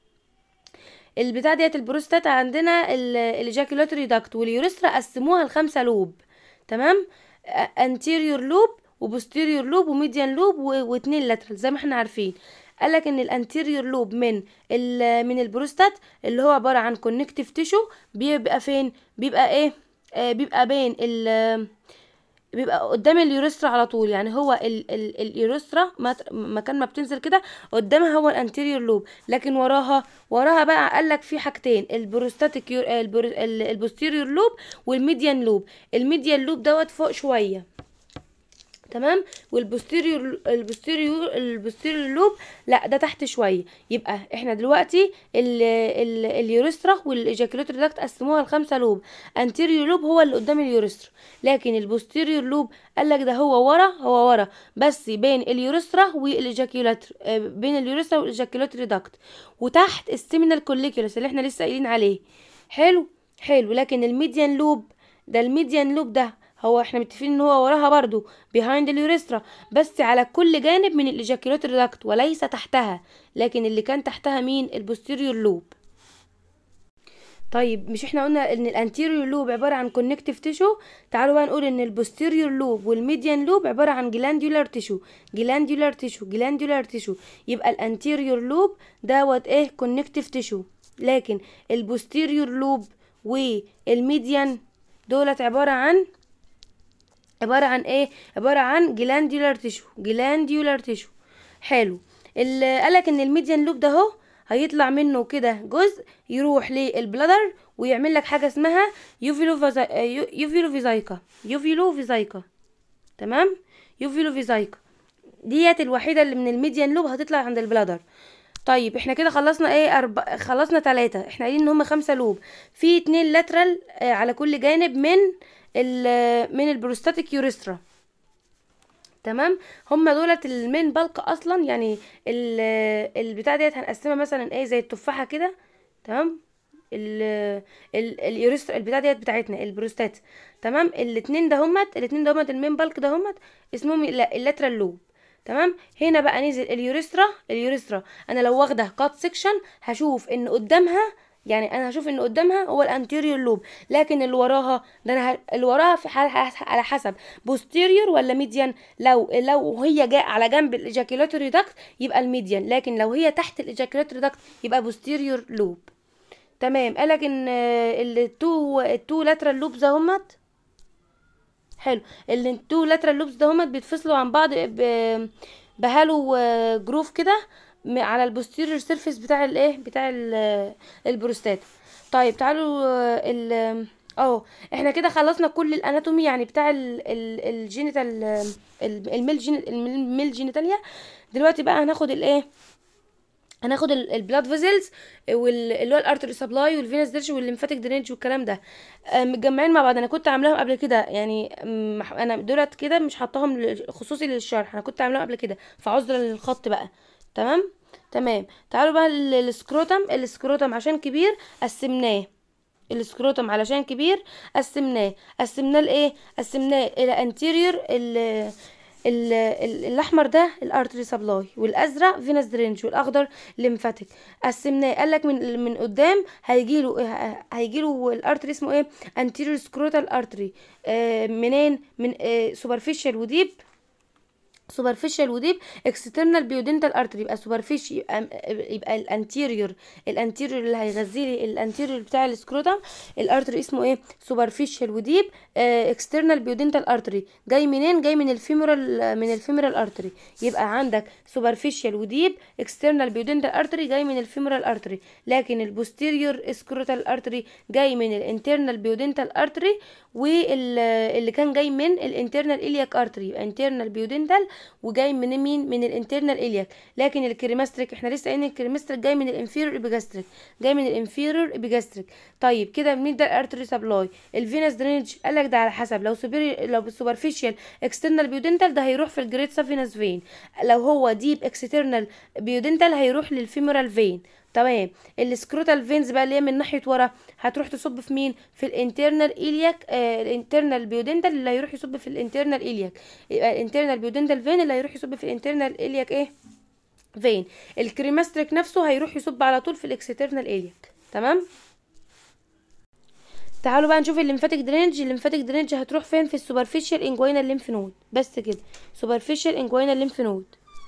البتاع ديت البروستاتا عندنا الايجاكيولاتوري داكت واليوريثرا قسموها لخمسه لوب. تمام. انتيريور لوب وبوستيريور لوب وميديان لوب واتنين لاترال زي ما احنا عارفين. قالك ان الانتيريور لوب من من البروستات اللي هو عباره عن كونكتيف تيشو بيبقى فين؟ بيبقى ايه؟ آه بيبقى بين ال بيبقى قدام اليوريثرا على طول. يعني هو ال ال اليوريثرا مكان ما بتنزل كده قدامها هو الانتيريور لوب، لكن وراها وراها بقى قالك في حاجتين البروستاتيك البوستيريور لوب والميديان لوب. الميديان لوب دوت فوق شويه. تمام. والبوستيريور البوستيريور البوستيريور لوب لا ده تحت شويه. يبقى احنا دلوقتي اليوريثرا والايجاكيولاتوري داكت قسموها لخمسه لوب. انتيريور لوب هو اللي قدام اليوريثرا، لكن البوستيريور لوب قال لك ده هو ورا هو ورا بس بين اليوريثرا والايجاكيولاتوري بين اليوريثرا والايجاكيولاتوري داكت، وتحت السيمينال كوليكيولس اللي احنا لسه قايلين عليه. حلو حلو. لكن الميديان لوب ده الميديان لوب ده هو احنا متفقين ان هو وراها برضو behind اليوريثرا بس على كل جانب من الايجاكيولاتوري داكت وليس تحتها. لكن اللي كان تحتها مين؟ البوستيريور لوب. طيب مش احنا قلنا ان الانتيريور لوب عباره عن كونكتيف تيشو؟ تعالوا بقى نقول ان البوستيريور لوب والميديان لوب عباره عن جلاندولار تيشو جلاندولار تيشو جلاندولار تيشو. يبقى الانتيريور لوب دوت ايه؟ كونكتيف تيشو. لكن البوستيريور لوب والميديان دولت عباره عن عبارة عن ايه؟ عبارة عن جلاندولار تيشو جلاندولار تيشو. حلو. اللي قالك ان الميديان لوب ده اهو هيطلع منه كده جزء يروح للبلادر ويعمل لك حاجة اسمها يوفيلو فيزا... يوفيلو فيزايكا يوفيلو فيزايكا. تمام. يوفيلو فيزايكا ديت الوحيدة اللي من الميديان لوب هتطلع عند البلادر. طيب احنا كده خلصنا ايه؟ أرب... خلصنا ثلاثة. احنا قايلين ان هم خمسة لوب، في اتنين لاترال آه على كل جانب من من البروستاتيك يوريثرا. تمام. هم دولت المين بالك اصلا. يعني البتاع ديت هنقسمها مثلا ايه زي التفاحه كده. تمام. اليوريثرا البتاع ديت بتاعتنا البروستات. تمام. الاثنين ده همت الاثنين ده همت المين بالك ده همت اسمهم اللاترال لوب. تمام. هنا بقى نزل اليوريثرا اليوريثرا انا لو واخده كات سيكشن هشوف ان قدامها، يعني انا هشوف ان قدامها هو الانتيريور لوب، لكن اللي وراها ده انا ه... اللي وراها في حال... على حسب بوستيريور ولا ميديان. لو لو هي جاء على جنب الايجاكيولاتوري داكت يبقى الميديان، لكن لو هي تحت الايجاكيولاتوري داكت يبقى بوستيريور لوب. تمام. قالك ان التو التو لاترال لوبز اهمت. حلو. التو لاترال لوبز ده هما بيتفصلوا عن بعض ب- بهالو جروف كده م- على البوستيريور سيرفيس بتاع الايه بتاع ال- البروستات. طيب تعالوا آه، ال اه احنا كده خلصنا كل الاناتومي يعني بتاع ال- ال- الجينيتال ال- الميل جين الميل جينيتاليا. دلوقتي بقى هناخد الايه هناخد البلاد فيزلز واللي هو الارتري سبلاي والفينس ديرش والليمفاتيك درينج والكلام ده. آه، متجمعين مع بعض. انا كنت عاملاهم قبل كده يعني م- مح- انا دولت كده مش حطاهم ل- خصوصي للشرح. انا كنت عاملاهم قبل كده فعذرا للخط بقى. تمام. تمام. تعالوا بقى للسكروتم. السكروتم عشان كبير قسمناه. السكروتم علشان كبير قسمناه قسمناه لايه قسمناه الى انتيريور ال ال- ال- الاحمر ده الارتري سبلاي، والازرق فينس درينج، والاخضر ليمفاتيك. قسمناه قالك من من قدام هيجيله هيجيله الارتري اسمه ايه انتيريور سكروتال ارتري. آه منين من آه سوبرفيشال وديب سوبرفيشال وديب اكسترنال بيودنتال ارتري. يبقى سوبرفيش يبقى, يبقى الانتيريور الانتيريور اللي هيغذي لي الانتيريور بتاع السكروتم الارتري اسمه ايه سوبرفيشال وديب اكسترنال بيودنتال ارتري. جاي منين؟ جاي من الفيمورال من الفيمورال ارتري. يبقى عندك سوبرفيشال وديب اكسترنال بيودنتال ارتري جاي من الفيمورال ارتري، لكن البوستيريور سكروتال ارتري جاي من الانترنال بيودنتال ارتري، واللي كان جاي من الانترنال الياك ارتري. يبقى انترنال بيودنتال وجاي من مين؟ من الانترنال الياك. لكن الكريماستريك احنا لسه قايلين الكريماستريك جاي من الانفيرور ابيجاستريك جاي من الانفيرور ابيجاستريك. طيب كده مين ده الارتري سبلاي؟ الفينس درينج قالك ده على حسب، لو سوبر لو بالسوبرفيشال اكسترنال بيودنتال ده هيروح في الجريد سافينس فين، لو هو ديب اكسترنال بيودنتال هيروح للفيمورال فين. تمام. السكروتال فينز بقى اللي هي من ناحيه ورا هتروح تصب في مين؟ في الانترنال الياك. آه الانترنال بيودنتال اللي هيروح يصب في الانترنال الياك. يبقى الانترنال بيودنتال فين اللي هيروح يصب في الانترنال الياك ايه فين. الكريماستريك نفسه هيروح يصب على طول في الاكسترنال الياك. تمام. تعالوا بقى نشوف الليمفاتيك درينج. الليمفاتيك درينج هتروح فين؟ في السوبرفيشال انجوينال ليمف نود. بس كده سوبرفيشال انجوينال ليمف نود.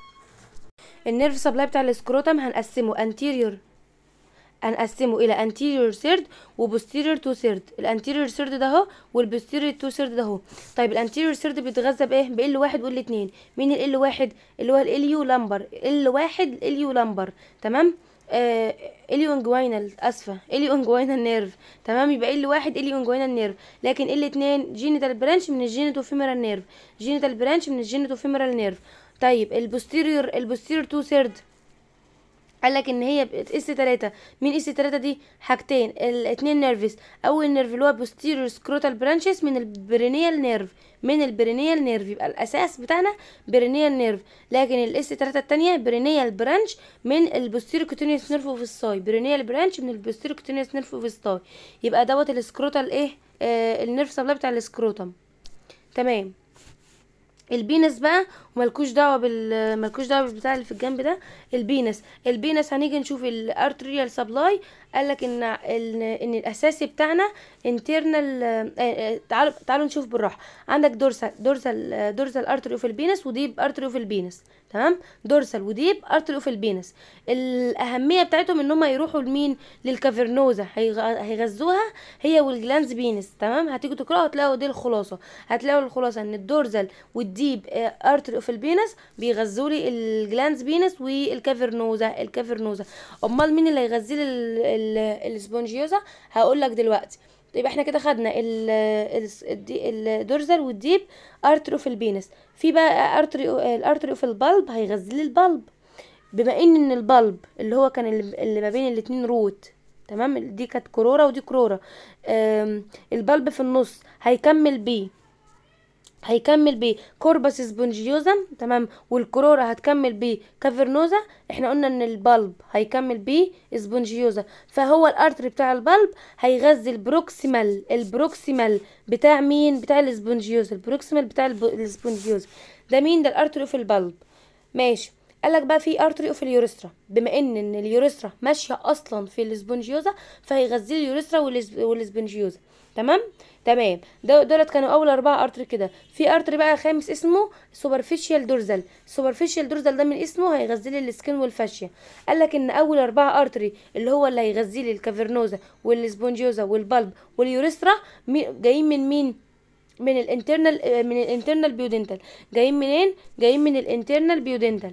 النيرف سبلاي بتاع السكروتم هنقسمه anterior هنقسمه الى anterior third و posterior two third. الانتيريور third ده اهو والبوستيريور two third ده اهو. طيب الانتيريور third بيتغذى بايه؟ بال واحد وال اتنين. مين ال واحد؟ اللي هو الاليو لامبر. ال واحد الاليو لامبر. تمام. آه اليو انجوينال اسفه اليو انجوينال نيرف. تمام. يبقى ال واحد اليو انجوينال نيرف، لكن ال اتنين جينيتال برانش من الجينيتو فيمورال نيرف. جينيتال برانش من الجينيتو فيمورال نيرف. طيب البوستيريور البوستيريور تو ثيرد قال لك ان هي اس تلاتة. مين اس تلاتة دي؟ حاجتين الاتنين نيرفز. اول نيرف اللي هو بوستيريور سكروتال برانشز من البرينيال نيرف من البرينيال نيرف. يبقى الاساس بتاعنا برينيال نيرف، لكن الاس تلاتة التانية برينيال برانش من البوستيريور كوتينيوس نيرف اوف الساي. برينيال برانش من البوستيريور كوتينيوس نيرف اوف الساي. يبقى دوت السكروتال ايه آه النيرف سبلاي بتاع السكروتم. تمام. البينس بقى وملكوش دعوه بال ملكوش دعوه بالبتاع اللي في الجنب ده. البينس البينس هنيجي نشوف الارتريال سبلاي. قالك ان ان ان الاساسي بتاعنا انترنال. تعالوا تعالوا نشوف بالراحه. عندك دورسال دورسال دورسال ارتري اوف البينس وديب ارتري اوف البينس. تمام. دورسال وديب ارتري اوف البينس. الاهميه بتاعتهم ان هم يروحوا لمين؟ للكافرنوزا. هيغذوها هي والجلانز بينس. تمام. هتيجوا تقراوا هتلاقوا دي الخلاصه. هتلاقوا الخلاصه ان الدورزال والديب ارتري اوف البينس بيغذوا لي الجلانز بينس والكافرنوزا. الكافرنوزا امال مين اللي هيغذي لي الاسبونجيوزا؟ هقول لك دلوقتي. يبقى احنا كده خدنا الدورزال والديب ارتري اوف البينس. في بقى ارتري الارتري اوف البلب هيغذي لي البلب، بما ان ان البلب اللي هو كان اللي ما بين الاتنين روت. تمام. دي كانت كرورة ودي كرورة. البلب في النص هيكمل بيه هيكمل بيه كوربس سبونجيوزم. تمام. والكرورة هتكمل بيه كافرنوزا. احنا قلنا ان البلب هيكمل بيه سبونجيوزا، فهو الارتري بتاع البلب هيغذي البروكسيمال البروكسيمال بتاع مين؟ بتاع السبونجيوزا. البروكسيمال بتاع السبونجيوزا ده مين؟ ده الارتري في البلب. ماشي. قالك بقى في ارتري اوف اليوريثرا، بما ان ان اليوريثرا ماشيه اصلا في الاسبونجيوزا فهيغذي لي اليوريثرا والإس- والاسبونجيوزا. تمام تمام. ده دولت كانوا اول اربعه ارتري كده. في ارتري بقى خامس اسمه سوبرفيشال دورزال. سوبرفيشال دورزال ده من اسمه هيغذي لي السكين والفاشيا. قالك ان اول اربعه ارتري اللي هو اللي هيغذي لي الكافرنوزا والاسبونجيوزا والبلب واليوريثرا مي- جايين من مين؟ من الانترنال، من الانترنال بيودنتال. جايين منين؟ جايين من الانترنال بيودنتال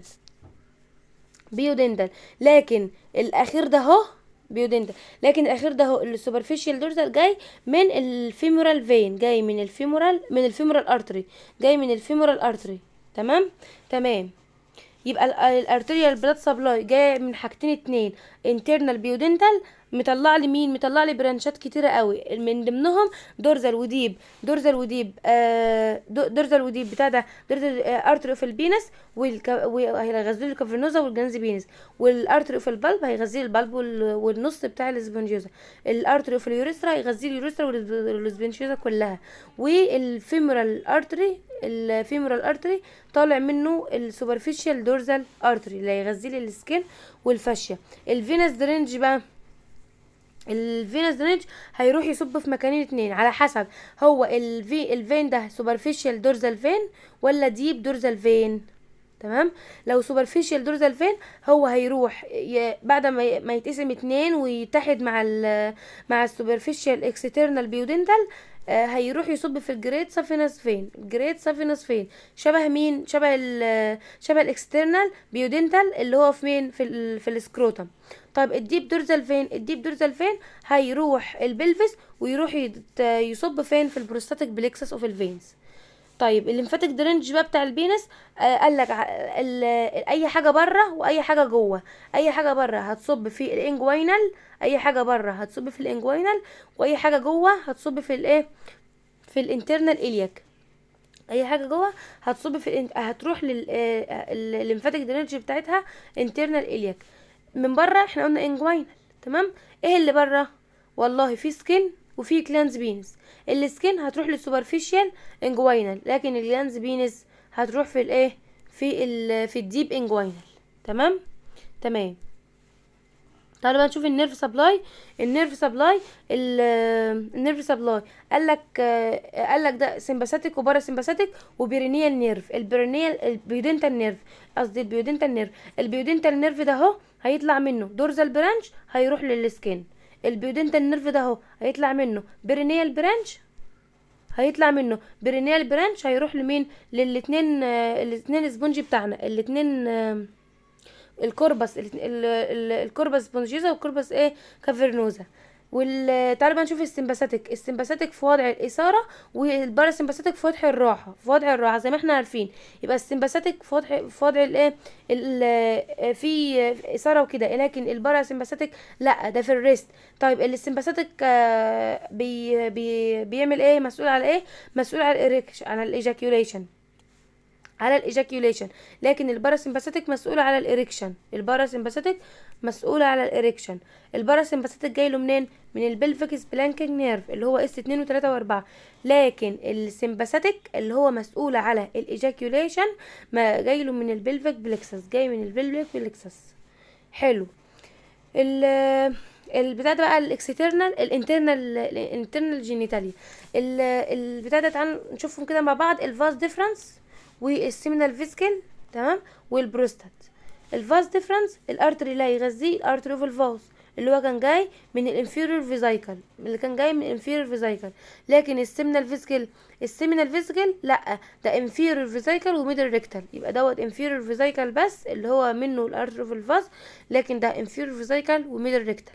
بيودنتال لكن الاخير ده اهو بيودنتال، لكن الاخير ده اهو السوبرفيشال دورسال جاي من الفيمورال فين، جاي من الفيمورال من الفيمورال ارتري، جاي من الفيمورال ارتري. تمام تمام. يبقى الارتريال بلاد سبلاي جاي من حاجتين اتنين، انترنال بيودنتال مطلع لي مين؟ مطلع لي برانشات كتيره قوي، من ضمنهم دورزال وديب. دورزال وديب آه دو- دورزال وديب بتاع ده دورزال آه ارتري اوف البينس، وهيغذي لي الكافرنوزا والجنز بينس. والارتري اوف البلب هيغذي لي البلب وال- والنص بتاع الاسبونجيوزا. الارتري اوف اليوريثرا هيغذي لي اليوريثرا والاسبونجيوزا كلها. والفيمورال ارتري الفيمورال ارتري طالع منه السوبرفيشال دورزال ارتري اللي هيغذي لي السكين والفاشيا. الفينس درينج بقى، الفينس درينج هيروح يصب في مكانين اتنين على حسب هو الفي الفين ده سوبرفيشال دورزال فين ولا ديب دورزال فين. تمام. لو سوبرفيشال دورزال فين هو هيروح ي... بعد ما ي... ما يتقسم اتنين ويتحد مع ال... مع السوبرفيشال اكسترنال بيودنتال، آه هيروح يصب في الجريد سافينس فين. الجريد سافينس فين شبه مين؟ شبه ال... شبه الاكسترنال بيودنتال اللي هو في مين؟ في ال... في السكروتم. طيب الديب دورزال فين؟ الديب دورزال فين هيروح البلفس ويروح يت... يصب فين؟ في البروستاتيك بليكسس اوف الفينز. طيب الليمفاتيك درينج بقى بتاع البينس، آه قال لك اي حاجه بره واي حاجه جوه. اي حاجه بره هتصب في الانجوينال، اي حاجه بره هتصب في الانجوينال، واي حاجه جوه هتصب في الايه؟ في الانترنال الياك. اي حاجه جوه هتصب في الانت... هتروح للليمفاتيك درينج بتاعتها انترنال الياك. من بره احنا قلنا انجوينال. تمام. ايه اللي بره؟ والله في سكين وفي كلانز بينس. السكين هتروح للسوبرفيشال انجوينال، لكن الكلانز بينس هتروح في الايه؟ في ال في الديب انجوينال. تمام تمام. تعالوا بقى نشوف النيرف سبلاي. النيرف سبلاي النيرف سبلاي قال لك قال لك ده سمباثيك وبارا سمباثيك وبيرينيال نيرف. البيرينيال البيودنتال نيرف، قصدي البيودنتال نيرف. البيودنتال نيرف ده اهو هيطلع منه دورزال برانش هيروح للسكين. البيودنتال نيرف ده اهو هيطلع منه بيرينيال برانش هيطلع منه بيرينيال برانش هيروح لمين؟ للاتنين الاتنين سبونجي بتاعنا، الاتنين الكوربس ال- ال- ال- الكوربس سبونجيزا والكوربس ايه؟ كافرنوزا. وال تعالوا بقى نشوف السمباثيك. السمباثيك في وضع الاثاره، والباراسمباثيك في وضع الراحه في وضع الراحه زي ما احنا عارفين. يبقى السمباثيك في وضع في وضع الايه؟ ال- في اثاره وكده، لكن الباراسمباثيك لا، ده في الريست. طيب السمباثيك آه، بي بي بيعمل ايه؟ مسؤول على ايه؟ مسؤول على الإريكش على الايجاكيوليشن على الايجاكيوليشن لكن الباراسمباثيك مسؤول على الاريكشن. الباراسمباثيك مسؤول على الاريكشن. الباراسمباثيك جاي له منين؟ من البلفيك سبلانكينج نيرف اللي هو اس اتنين و3 و4. لكن السمباثيك اللي هو مسؤول على الايجاكيوليشن ما جاي له من البلفيك بلكسس، جاي من البلفيك بلكسس. حلو. ال البتاع ده بقى الاكسترنال الانترنال الانترنال جينيتاليا. البتاع ده تعالوا نشوفهم كده مع بعض. الفاس ديفرنس والسيمينال فيسكل. تمام. والبروستات. الفاس ديفرنس الارتري اللي هيغذيه الارتري اوف الفاس اللي هو كان جاي من الانفيريور فيزايكل اللي كان جاي من الانفيريور فيزايكل. لكن السيمينال فيسكل السيمينال فيسكل لا، ده انفيريور فيزايكل وميدل ريكتال. يبقى دوت انفيريور فيزايكل بس اللي هو منه الارتري اوف الفاس، لكن ده انفيريور فيزايكل وميدل ريكتال.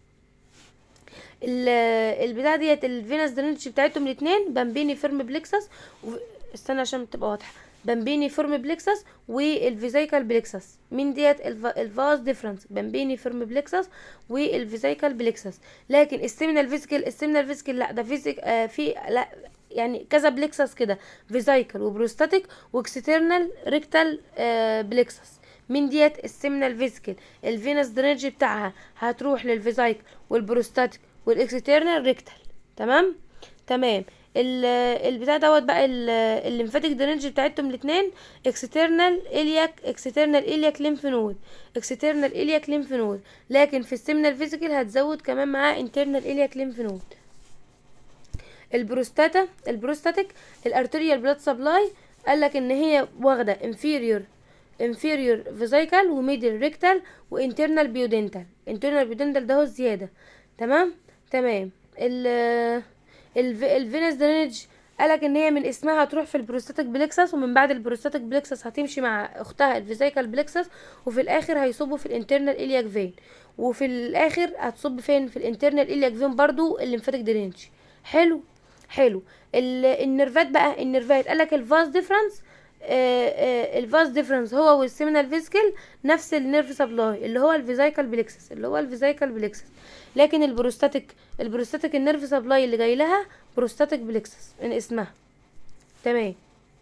البتاع ديت الفينس درينج بتاعتهم الاثنين بامبيني فيرم بليكسس و... استنى عشان تبقى واضحه. بامبيني فيرم بليكسس والفيزايكال بليكسس. مين ديت؟ الف... الفاس ديفرنس بامبيني فيرم بليكسس والفيزايكال بليكسس. لكن السيمينال فيزيكال السيمينال فيزيكال لا، ده فيزيك آه في لا يعني كذا بليكسس كده، فيزايكال وبروستاتيك واكسترنال ريكتال آه بليكسس. من ديت السيمينال فيزيكال الفينس درينج بتاعها هتروح للفيزايك والبروستاتيك والاكسترنال ريكتال. تمام تمام. ال- البتاع دوت بقى ال- الليمفاتيك درينج بتاعتهم الاتنين اكسترنال الياك اكسترنال الياك ليمف نود اكسترنال الياك ليمف نود لكن في السيمنال فيزيكال هتزود كمان معاه انترنال الياك ليمف نود. البروستاتا البروستاتيك الارتريال بلاد سبلاي قالك ان هي واخده انفيريور انفيريور فيزيكال وميدل ريكتال وانترنال بيودنتال. انترنال بيودنتال ده هو الزياده. تمام تمام. ال الفينس درينج قالك ان هي من اسمها هتروح في البروستاتيك بلكسس، ومن بعد البروستاتيك بلكسس هتمشي مع اختها الفيزيكال بلكسس، وفي الاخر هيصبوا في الانترنال الياك فين، وفي الاخر هتصب فين في الانترنال الياك فين برضو الليمفاتيك درينج. حلو حلو. ال- النيرفات بقى النيرفات قالك الفاز ديفرنس الفاز ديفرنس هو والسيمينال فيسكل نفس النيرف سبلاي اللي هو الفيزيكال بلكسس اللي هو الفيزيكال بلكسس لكن البروستاتيك البروستاتيك النيرف سبلاي اللي جاي لها بروستاتيك بلكسس من اسمها. تمام.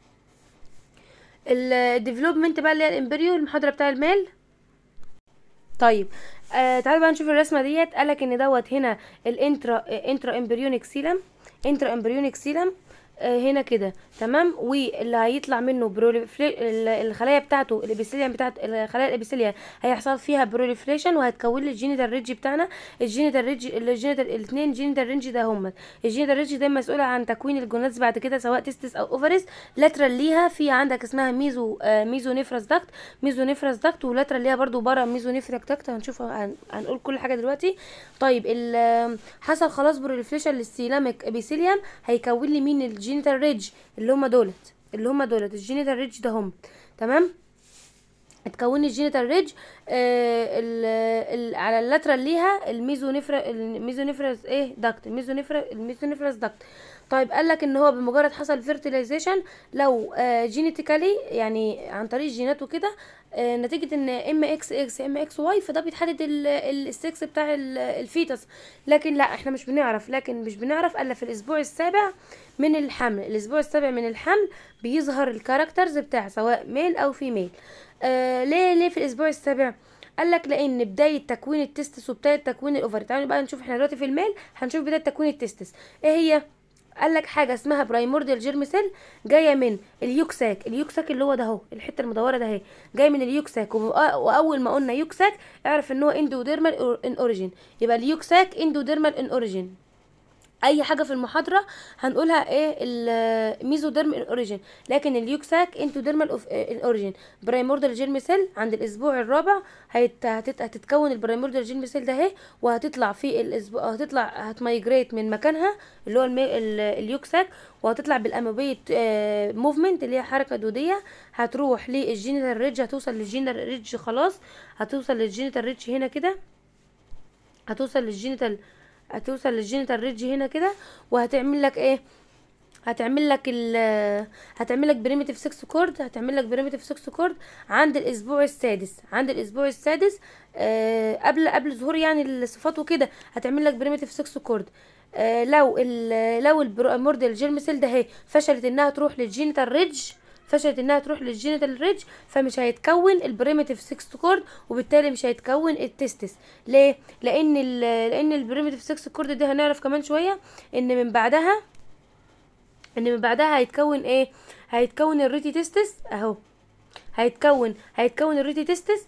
الديفلوبمنت بقى اللي هي الامبريو المحاضره بتاع المال. طيب آه تعالوا بقى نشوف الرسمه ديت. قالك ان دوت هنا الانترا آه انترا امبريونيك سيلم انترا امبريونيك سيلم آه هنا كده. تمام. واللي هيطلع منه بروليفلي الخلايا بتاعته الابيثيليوم بتاعت الخلايا الابيثيليا هيحصل فيها بروليفريشن وهتكون لي الجينيتال ريدج بتاعنا. الجينيتال ريدج الجينيتال الاثنين جينيتال ريدج ده هم الجينيتال ريدج ده مسؤوله عن تكوين الجوناتس بعد كده سواء تستس او اوفريس. لاترال ليها في عندك اسمها ميزو آه ميزو نيفراس داكت ميزو نيفراس داكت ولاترال ليها برضو بره ميزو نيفراك داكت. هنشوف هن... هنقول كل حاجه دلوقتي. طيب حصل خلاص بروليفريشن للسيلاميك ابيثيليوم هيكون لي مين الجينيتال ريدج اللي هم دولت اللي هم دولت الجينيتال ريدج ده هم. تمام. اتكون الجينيتال ريدج آه ال ال على اللاترال ليها الميزونيفرا الميزونيفراس ايه داكت الميزونيفرا الميزونيفراس داكت. طيب قال لك ان هو بمجرد حصل فيرتيلايزيشن لو آه جينيتيكالي يعني عن طريق الجينات وكده آه نتيجه ان ام اكس اكس ام اكس واي فده بيتحدد السكس بتاع الفيتس. لكن لا احنا مش بنعرف لكن مش بنعرف الا في الاسبوع السابع من الحمل. الاسبوع السابع من الحمل بيظهر الكاركترز بتاع سواء ميل او فيميل. آه ليه ليه في الاسبوع السابع؟ قال لك لان بدايه تكوين التستس وبدايه تكوين الاوفري. تعالوا بقى نشوف احنا دلوقتي في الميل هنشوف بدايه تكوين التستس ايه هي. قال لك حاجه اسمها برايمورديال جيرم سيل جايه من اليوكساك. اليوكساك اللي هو ده اهو الحته المدوره ده اهي جاي من اليوكساك. واول ما قلنا يوكساك اعرف ان هو اندوديرمال ان اوريجين. يبقى اليوكساك اندوديرمال ان اوريجين. اي حاجه في المحاضره هنقولها ايه الميزوديرم الاوريجين لكن اليوكساك انتوديرمال اوف الاوريجين. برايموردال جيرم سيل عند الاسبوع الرابع هت... هتت... هتتكون البرايموردال جيرم سيل ده اهي وهتطلع في الاسبوع هتطلع هتمايجريت من مكانها اللي هو المي... ال... اليوكساك وهتطلع بالاموبيه آه موفمنت اللي هي حركه دوديه هتروح للجينيتال ريدج هتوصل للجينيتال ريدج خلاص هتوصل للجينيتال ريدج هنا كده هتوصل للجينيتال هتوصل للجينيتال ريدج هنا كده وهتعمل لك ايه هتعمل لك ال هتعمل لك بريميتيف ستة كورد هتعمل لك بريميتيف ستة كورد عند الاسبوع السادس عند الاسبوع السادس آه قبل قبل ظهور يعني الصفات وكده هتعمل لك بريميتيف ستة كورد. آه لو ال لو البرومورديال جيرم سيل ده اهي فشلت انها تروح للجينيتال ريدج فشلت انها تروح للجينيتال ريدج فمش هيتكون البريميتيف ستة كورد وبالتالي مش هيتكون التستس. ليه؟ لان ال لان البريميتيف ستة كورد دي هنعرف كمان شويه ان من بعدها ان من بعدها هيتكون ايه هيتكون الريتي تستس اهو هيتكون هيتكون الريتي تستس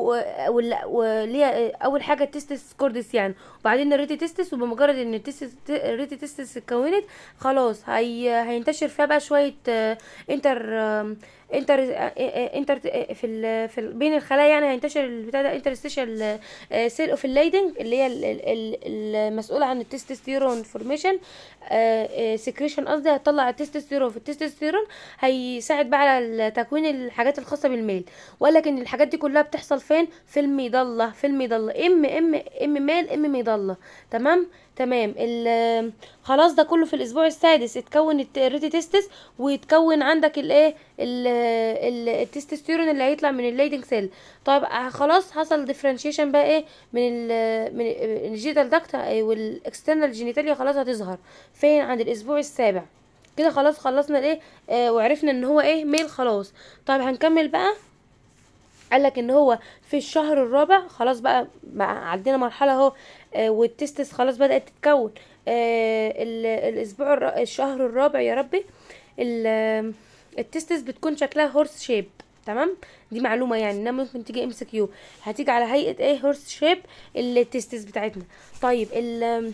واللي اول حاجه التستس كوردس يعني وبعدين الريتي تستس وبمجرد ان التستس الريتي تستس اتكونت خلاص هي هينتشر فيها بقى شويه انتر انتر انتر في ال في ال بين الخلايا يعني هينتشر البتاع ده انترستيشال سيل اوف الليدنج اللي هي المسؤوله عن التستوستيرون فورميشن سكريشن قصدي هتطلع التستوستيرون في التستوستيرون هيساعد بقى على تكوين الحاجات الخاصه بالميل. وقال لك ان الحاجات دي كلها بتحصل فين في الميضله في الميضله ام ام ام ميل ام ميضله. تمام تمام. خلاص ده كله في الاسبوع السادس اتكون الريتي تستس ويتكون عندك الايه التستوستيرون اللي هيطلع من الليدنج سيل. طيب خلاص حصل ديفرنشيشن بقى ايه من ال من الجينيتال داكت والاكسترنال جينيتاليا خلاص هتظهر فين عند الاسبوع السابع كده. خلاص خلصنا الايه آه وعرفنا ان هو ايه ميل خلاص. طيب هنكمل بقى. قالك ان هو في الشهر الرابع خلاص بقى, بقى عدينا مرحله اهو آه والتستس خلاص بدأت تتكون. آه ال- الاسبوع الر- الشهر الرابع يا ربي، ال- التستس بتكون شكلها هورس شيب. تمام، دي معلومه يعني انها ممكن تيجي ام سي كيو، هتيجي على هيئه ايه؟ هورس شيب التستس بتاعتنا. طيب ال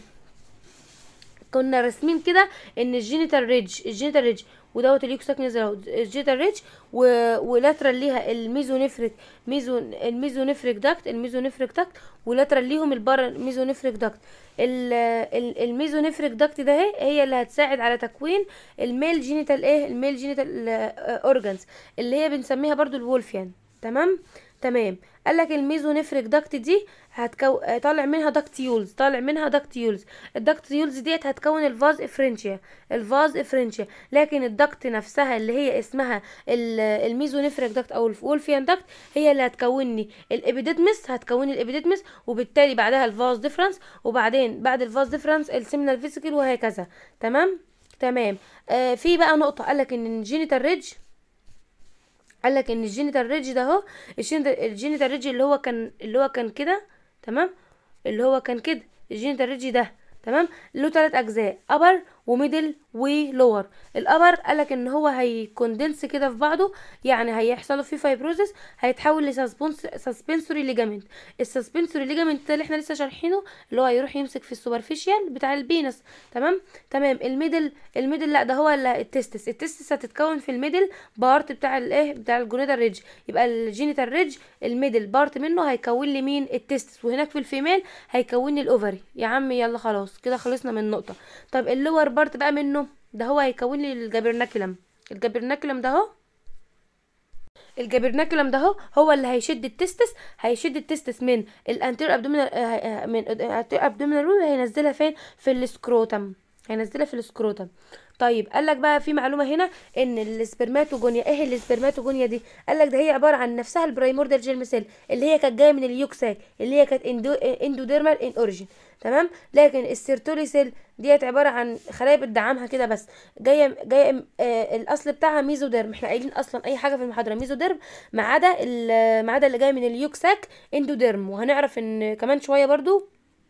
كنا راسمين كده ان الجينيتال ريدج، الجينيتال ريدج ودوت اليوكساك نزل اهو، الجينيتال ريدج و... ولاترال ليها الميزونيفريك، ميزو الميزونيفريك داكت، الميزونيفريك داكت، ولاترال ليهم البارا ميزونيفريك داكت. ال... ال- الميزونيفريك داكت ده هي هي اللي هتساعد على تكوين الميل جينيتال ايه؟ الميل جينيتال اورجانز اللي هي بنسميها برضو الولفيان. تمام تمام. قال لك الميزونيفريك داكت دي هتكو... طالع منها داكتيولز، طالع منها داكتيولز. الداكتيولز ديت هتكون الفاز افرنشيا، الفاز افرنشيا. لكن الدكت نفسها اللي هي اسمها ال- الميزونيفريك دكت او الولفيان دكت هي اللي هتكونني الابيديدمس، هتكون الابيديدمس، وبالتالي بعدها الفاز ديفرنس، وبعدين بعد الفاز ديفرنس السيمينال فيسيكل، وهكذا. تمام تمام. آه في بقى نقطه، قال لك ان الجينيتال ريدج، قال لك ان الجينيتال ريدج ده اهو، الجينيتال الجينيتال ريدج اللي هو كان اللي هو كان كده. تمام، اللي هو كان كده الجينيتال ريدج ده. تمام، له ثلاث اجزاء، ابر وميدل ولور. الابر قالك ان هو هيكوندنس كده في بعضه، يعني هيحصل في فايبروزس، هيتحول لسسبنسوري ليجامنت. السسبنسوري ليجامنت ده اللي احنا لسه شارحينه، اللي هو هيروح يمسك في السوبرفيشال بتاع البينس. تمام تمام. الميدل، الميدل لا ده هو اللي التستس، التستس هتتكون في الميدل بارت بتاع الايه؟ بتاع الجونيتال ريدج. يبقى الجينيتال ريدج الميدل بارت منه هيكون لي مين؟ التستس. وهناك في الفيميل هيكون لي الاوفري. يا عم يلا خلاص كده خلصنا من النقطه. طب اللور بارت بقى منه ده هو هيكون لي الجابرناكلم. الجابرناكلم ده اهو، الجابرناكلم ده اهو هو اللي هيشد التستس، هيشد التستس من الانتير ابدومينال، من الانتير ابدومينال وول، هينزلها فين؟ في السكروتم، هينزلها في السكروتم. طيب قال لك بقى في معلومه هنا ان السبرماتوجونيا، ايه السبرماتوجونيا دي؟ قال لك ده هي عباره عن نفسها البرايموردال جيرم سيل اللي هي كانت جايه من اليوكساك، اللي هي كانت اندو اندوديرمال ان اوريجين. تمام، لكن السيرتولي سيل ديت عباره عن خلايا بتدعمها كده بس، جايه جايه آه الاصل بتاعها ميزوديرم. احنا قايلين اصلا اي حاجه في المحاضره ميزوديرم ما عدا ال- ما عدا اللي جاي من اليوكساك اندوديرم. وهنعرف ان كمان شويه برضو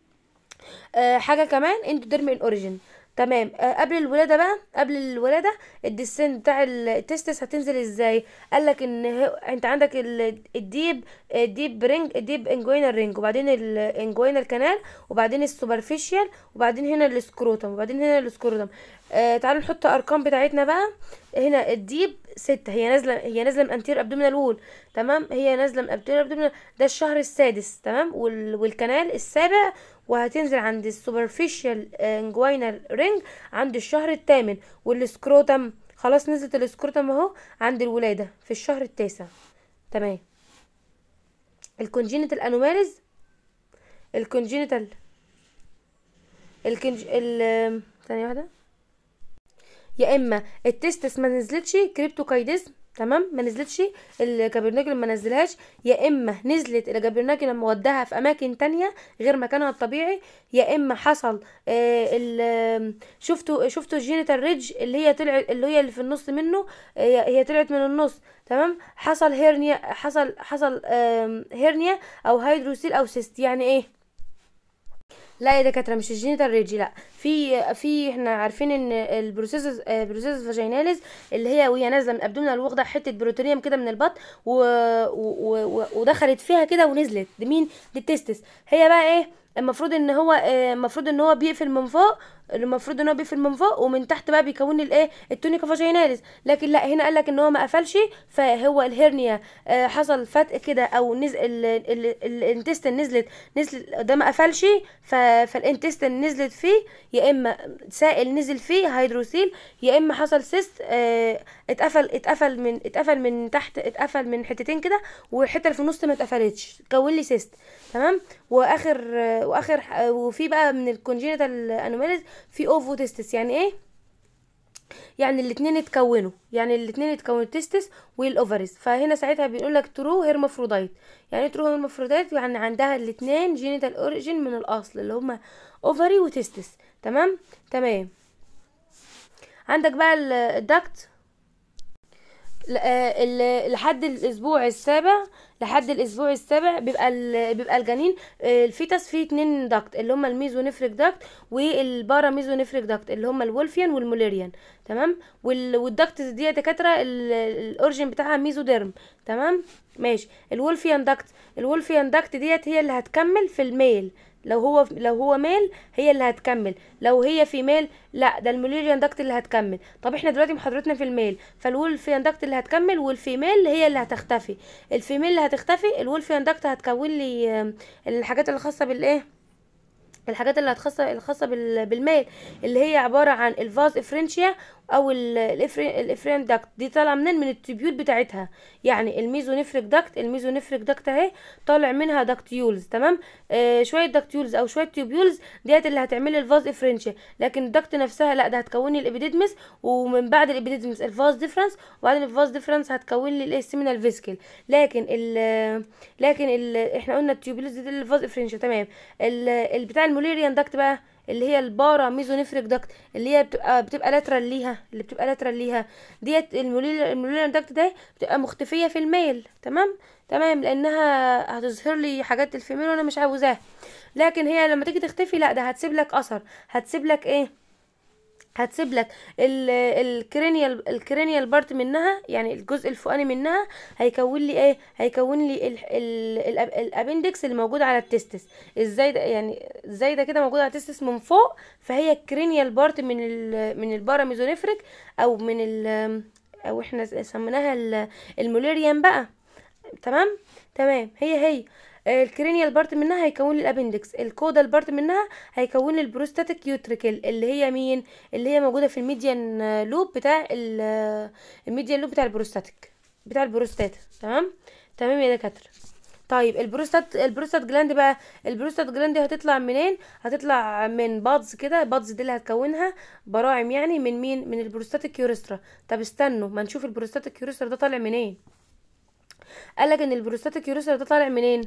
آه حاجه كمان اندوديرم ان اوريجين. تمام. آه قبل الولاده بقى، قبل الولاده الديسنت بتاع التستس هتنزل ازاي؟ قال لك ان هي- انت عندك ال- الديب، الديب رينج، الديب انجوينال رينج، وبعدين الانجوينال كانال، وبعدين السوبرفيشال، وبعدين هنا السكروتم، وبعدين هنا السكروتم. آه تعالوا نحط ارقام بتاعتنا بقى. هنا الديب ستة، هي نازله هي نازله من انتير ابدومينال وول. تمام، هي نازله من انتير ابدومينال، ده الشهر السادس. تمام، وال... والكنال السابع، وهتنزل عند السوبرفيشال انجوينال رينج عند الشهر الثامن. والسكروتم خلاص نزلت السكروتم اهو عند الولاده في الشهر التاسع. تمام. الكونجينيتال انوماليز، الكونجينيتال الكنج ال ثانيه واحده، يا اما التستس ما نزلتش كريبتوكايدزم، تمام، ما نزلتش الجابرناكلم ما نزلهاش، يا اما نزلت الجابرناكلم وداها في اماكن تانية غير مكانها الطبيعي، يا اما حصل آه ال شفتوا شفتوا الجينيتال ريدج اللي هي طلعت، اللي هي اللي في النص منه، هي, هي طلعت من النص. تمام، حصل هيرنيا، حصل حصل آم، هيرنيا او هيدروسيل او سيست. يعني ايه؟ لا يا دكاتره مش الجينيتال ريجي، لا. في في احنا عارفين ان البروسيس بروسيس فاجيناليز اللي هي وهي نازله من ابدومينال واخده حته بروتونيوم كده من البطن و... و... و... ودخلت فيها كده ونزلت، دي مين؟ دي التستس. هي بقى ايه؟ المفروض ان هو آه، المفروض ان هو بيقفل من فوق، المفروض ان هو بيقفل من فوق، ومن تحت بقى بيكون الايه؟ التونيكا فاجيناليز. لكن لا، هنا قالك ان هو ما قفلش، فهو الهرنيا آه، حصل فتق كده، او نزل الانتستين نزلت، نزلت ده ما قفلش، ف... فالانتستين نزلت فيه، يا اما سائل نزل فيه هيدروسيل، يا اما حصل سيست آه، اتقفل اتقفل من اتقفل من تحت، اتقفل من حتتين كده، والحته اللي في النص ما اتقفلتش، كون لي سيست. تمام. واخر آه، واخر آه، وفي بقى من الكونجينيتال انوماليز في اوفوتستس. يعني ايه؟ يعني الاثنين اتكونوا، يعني الاثنين اتكونوا التستس والاوفريز. فهنا ساعتها بيقول لك ترو هيرمافرودايت. يعني ايه ترو هيرمافرودايت؟ يعني عندها الاثنين جينيتال اوريجين من الاصل اللي هما اوفري وتستس. تمام تمام. عندك بقى ال- الدكت، ل- آه، ال- لحد الاسبوع السابع. لحد الاسبوع السابع بيبقى ال- بيبقى الجنين، آه، الفيتس فيه اتنين داكت اللي هما الميزونيفريك داكت والبارا ميزونيفريك داكت اللي هما الولفيان والموليريان. تمام. وال- والداكت دي يا دكاتره ال- الاوريجين بتاعها ميزوديرم. تمام. ماشي. الولفيان داكت الولفيان داكت ديت هي اللي هتكمل في الميل. لو هو لو هو ميل هي اللي هتكمل، لو هي فيميل لا ده الموليريان داكت اللي هتكمل. طب احنا دلوقتي محاضرتنا في الميل، فالولفيان داكت اللي هتكمل والفيميل هي اللي هتختفي. الفيميل اللي هتختفي الولفيان داكت هتكون لي آم، الحاجات اللي خاصه بالايه، الحاجات اللي هتخصة الخاصة بال- بالميل، اللي هي عبارة عن الفاز افرنشيا او ال- الإفري- الافرين داكت. دي طالعة منين؟ من التوبيول بتاعتها. يعني الميزونيفريك داكت الميزونيفريك داكت اهي طالع منها داكتيولز. تمام. آه شوية داكتيولز او شوية توبيولز ديت اللي هتعمل الفاز افرنشيا، لكن الداكت نفسها لا ده هتكون لي الابيديدمس، ومن بعد الابيديدمس الفاز ديفرنس، وبعدين الفاز ديفرنس هتكون لي الايه السيمينال فيسكل. لكن ال لكن ال احنا قلنا التوبيولز دي الفاز افرنشيا. تمام. ال- البتاع الموليريان داكت بقى اللي هي البارا ميزونيفريك داكت اللي هي بتبقى بتبقى لاترال ليها اللي بتبقى لاترال ليها ديت المولير الموليريان داكت ده بتبقى مختفيه في الميل. تمام. تمام لانها هتظهر لي حاجات الفيميل وانا مش عاوزاها، لكن هي لما تيجي تختفي لا ده هتسيب لك اثر. هتسيب لك ايه؟ هتسيب لك الكرينيال الكرينيال بارت منها، يعني الجزء الفوقاني منها هيكون لي ايه؟ هيكون لي ال- ال- الأب- الابندكس اللي موجود على التستس. ازاي ده؟ يعني ازاي ده كده موجود على التستس من فوق، فهي الكرينيال بارت من ال من الباراميزونيفريك او من ال او احنا سميناها ال- الموليريان بقى. تمام. تمام. هي هي آه، الكرينيال بارت منها هيكون لي الابندكس، الكودال بارت منها هيكون لي البروستاتيك يوتريكل اللي هي مين؟ اللي هي موجوده في الميديان آه، لوب بتاع ال- آه، الميديان لوب بتاع البروستاتيك بتاع البروستاتا. تمام. تمام يا دكاتره. طيب البروستات البروستات جلاند بقى، البروستات جلاند هتطلع منين؟ هتطلع من بادز كده، بادز دي اللي هتكونها براعم، يعني من مين؟ من البروستاتيك يوريسترا. طب استنوا ما نشوف البروستاتيك يوريسترا ده طالع منين. قالك ان البروستاتيك يوريثرا ده طالع منين؟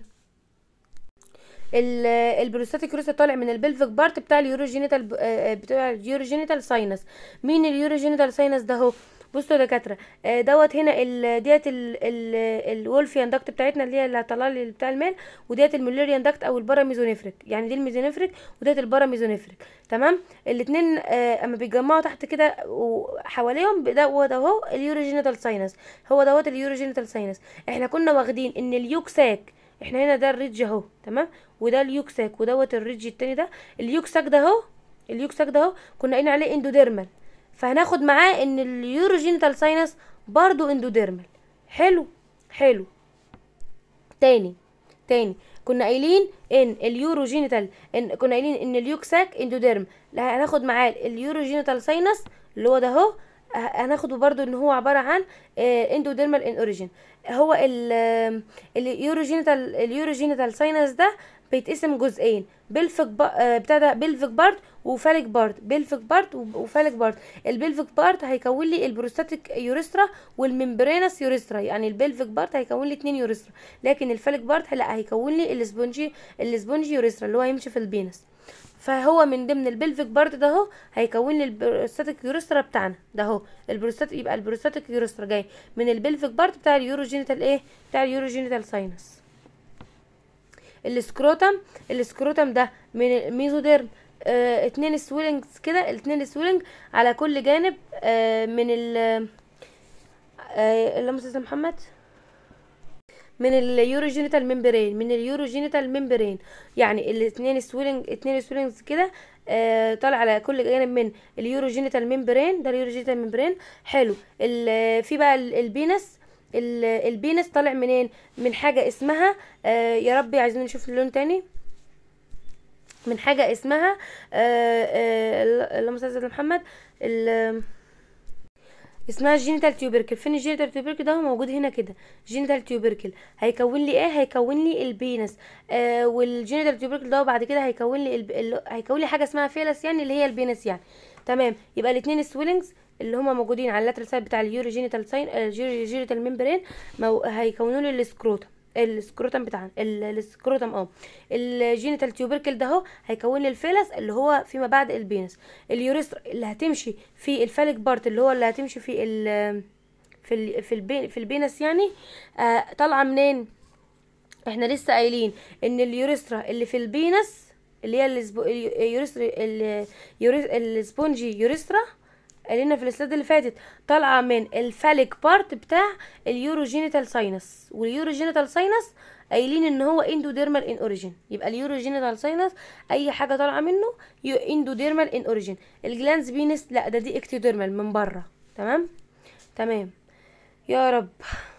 ال- البروستاتيك يوريثرا طالع من البلفيك بارت بتاع اليوروجينيتال، آه، بتاع اليوروجينيتال ساينس. مين اليوروجينيتال ساينس ده اهو؟ بصوا يا دكاتره، آه، دوت هنا ال- ديت الولفيان داكت بتاعتنا اللي هي اللي هتطلع لي بتاع المال، وديت الموليريان داكت او الباراميزونيفريك، يعني دي الميزونيفريك وديت الباراميزونيفريك. تمام. الاثنين اما بيتجمعوا تحت كده وحواليهم ده هو ده اهو اليوروجينيتال ساينس. هو دوت اليوروجينيتال ساينس. احنا كنا واخدين ان اليوكساك، احنا هنا ده الريدج اهو. تمام. وده اليوكساك ودوت الريدج التاني ده اليوكساك ده اهو. اليوكساك ده اهو كنا قايلين عليه اندوديرمال، فهناخد معاه ان اليوروجينيتال ساينس برضو اندوديرمال. حلو. حلو. تاني تاني كنا قايلين ان اليوروجينيتال ان كنا قايلين ان اليوكساك اندوديرم، لا هناخد معاه اليوروجينيتال ساينس اللي هو ده اهو. ه- هناخده برضو ان هو عبارة عن اندوديرمال ان اوريجين. هو ال اليوروجينيتال اليوروجينيتال ساينس ده بيتقسم جزئين، بلفيك با- بتاع ده بلفيك بارت وفاليك بارت، بلفيك بارت وفاليك بارت. البلفيك بارت هيكون لي البروستاتيك يوريسترا والممبرينس يوريسترا، يعني البلفيك بارت هيكون لي اتنين يوريسترا، لكن الفاليك بارت لا هيكون لي الاسبونجي الاسبونجي يوريسترا اللي هو هيمشي في البينس. فهو من ضمن البلفيك بارت ده اهو هيكون لي البروستاتيك يوريسترا بتاعنا ده اهو. البروستات يبقى البروستاتيك يوريسترا جاي من البلفيك بارت بتاع اليوروجينيتال ايه؟ بتاع اليوروجينيتال ساينس. السكروتم السكروتم ده من الميزوديرم، آه اتنين سويلنجز كده، الاتنين سويلنج على كل جانب آه من ال آه اللهم صل على محمد، من اليوروجينيتال ممبرين من اليوروجينيتال ممبرين يعني الاثنين سويلنج اتنين سويلنجز كده آه طالع على كل جانب من اليوروجينيتال ممبرين. ده اليوروجينيتال ممبرين. حلو. ال- في بقى ال- البينس ال- البينس طالع منين؟ من حاجه اسمها آه يا ربي عايزين نشوف اللون تاني، من حاجه اسمها آه آه اللهم صل على محمد، ال- اسمها الجينيتال تيوبركل. فين الجينيتال تيوبركل ده؟ هو موجود هنا كده. جينيتال تيوبركل هيكون لي ايه؟ هيكون لي البينس. آه والجينيتال تيوبركل ده بعد كده هيكون لي الب... ال- هيكون لي حاجه اسمها فيلس، يعني اللي هي البينس يعني. تمام. يبقى الاثنين سويلنجز اللي هما موجودين على اللاترال سايد بتاع اليوروجينيتال ساين الجينيتال ممبرين مو... هيكونوا لي السكروتم السكروتم بتاعنا ال- السكروتم اه الجينيتال تيوبركل ده اهو هيكون لي الفيلس اللي هو فيما بعد البينس. اليوريسترا اللي هتمشي في الفاليك بارت اللي هو اللي هتمشي في ال في ال في البي في البينس يعني آه طالعه منين؟ احنا لسه قايلين ان اليوريثرا اللي في البينس اللي هي السبو- اليوريثرا ال- اليوري- السبونجي يوريثرا، قالنا في السلايد اللي فاتت طالعه من الفاليك بارت بتاع اليوروجينيتال ساينس، واليوروجينيتال ساينس قايلين ان هو اندوديرمال ان اوريجين. يبقى اليوروجينيتال ساينس اي حاجه طالعه منه اندوديرمال ان اوريجين. الجلانز بينس لا، ده دي اكتوديرمال من بره. تمام تمام يا رب.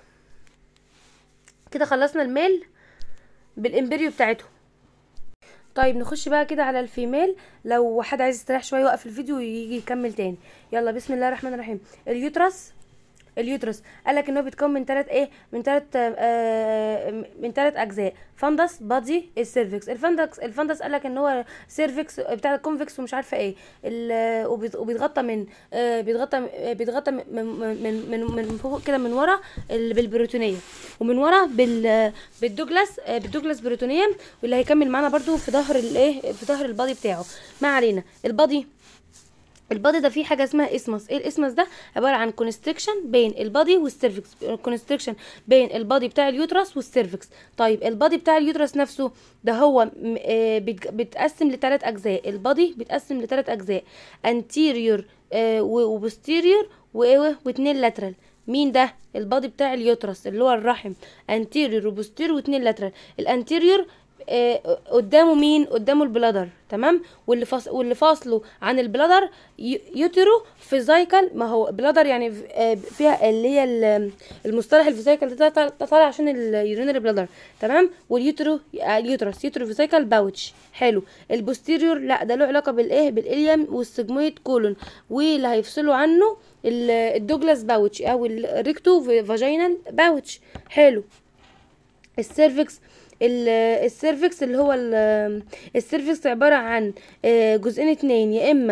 كده خلصنا الميل بالامبريو بتاعته. طيب نخش بقى كده على الفيميل. لو حد عايز يستريح شويه يوقف الفيديو ويجي يكمل تاني. يلا بسم الله الرحمن الرحيم. اليوترس اليوترس قالك ان هو بيتكون من ثلاث ايه من ثلاث آه من ثلاث اجزاء: فندس، بادي، السيرفكس. الفندس الفندس قالك ان هو سيرفكس بتاع الكونفكس ومش عارفه ايه، وبيتغطى من آه بيتغطى بيتغطى من من من من فوق كده من ورا بالبروتونيه، ومن ورا بال بالدوجلاس آه بالدوجلاس بروتونيوم، واللي هيكمل معانا برده في ظهر الايه في ظهر البادي بتاعه. ما علينا. البادي البادي ده فيه حاجه اسمها اسمس. ايه الاسمس ده؟ عباره عن كونستريكشن بين البادي والسيرفكس، كونستريكشن بين البادي بتاع اليوترس والسيرفكس. طيب البادي بتاع اليوترس نفسه ده هو بيتقسم لثلاث اجزاء. البادي بيتقسم لثلاث اجزاء: انتيريور وبوستيريور واثنين لاترال. مين ده؟ البادي بتاع اليوترس اللي هو الرحم، انتيريور وبوستيريور واثنين لاترال. الانتيريور آه قدامه مين؟ قدامه البلادر. تمام. واللي فاص... واللي فاصله عن البلادر يوترو فيزايكال. ما هو بلادر يعني فيها اللي هي المصطلح الفيزايكال ده طالع عشان اليورينري بلادر. تمام. واليوترو اليوترس يوترو فيزايكال باوتش. حلو. البوستيريور لا، ده له علاقه بالايه بالاليم والسجمويد كولون، واللي هيفصلوا عنه الدوجلاس باوتش او الريكتو فاجينال باوتش. حلو. السيرفكس السيرفكس اللي هو السيرفكس عبارة عن جزئين اتنين، يا اما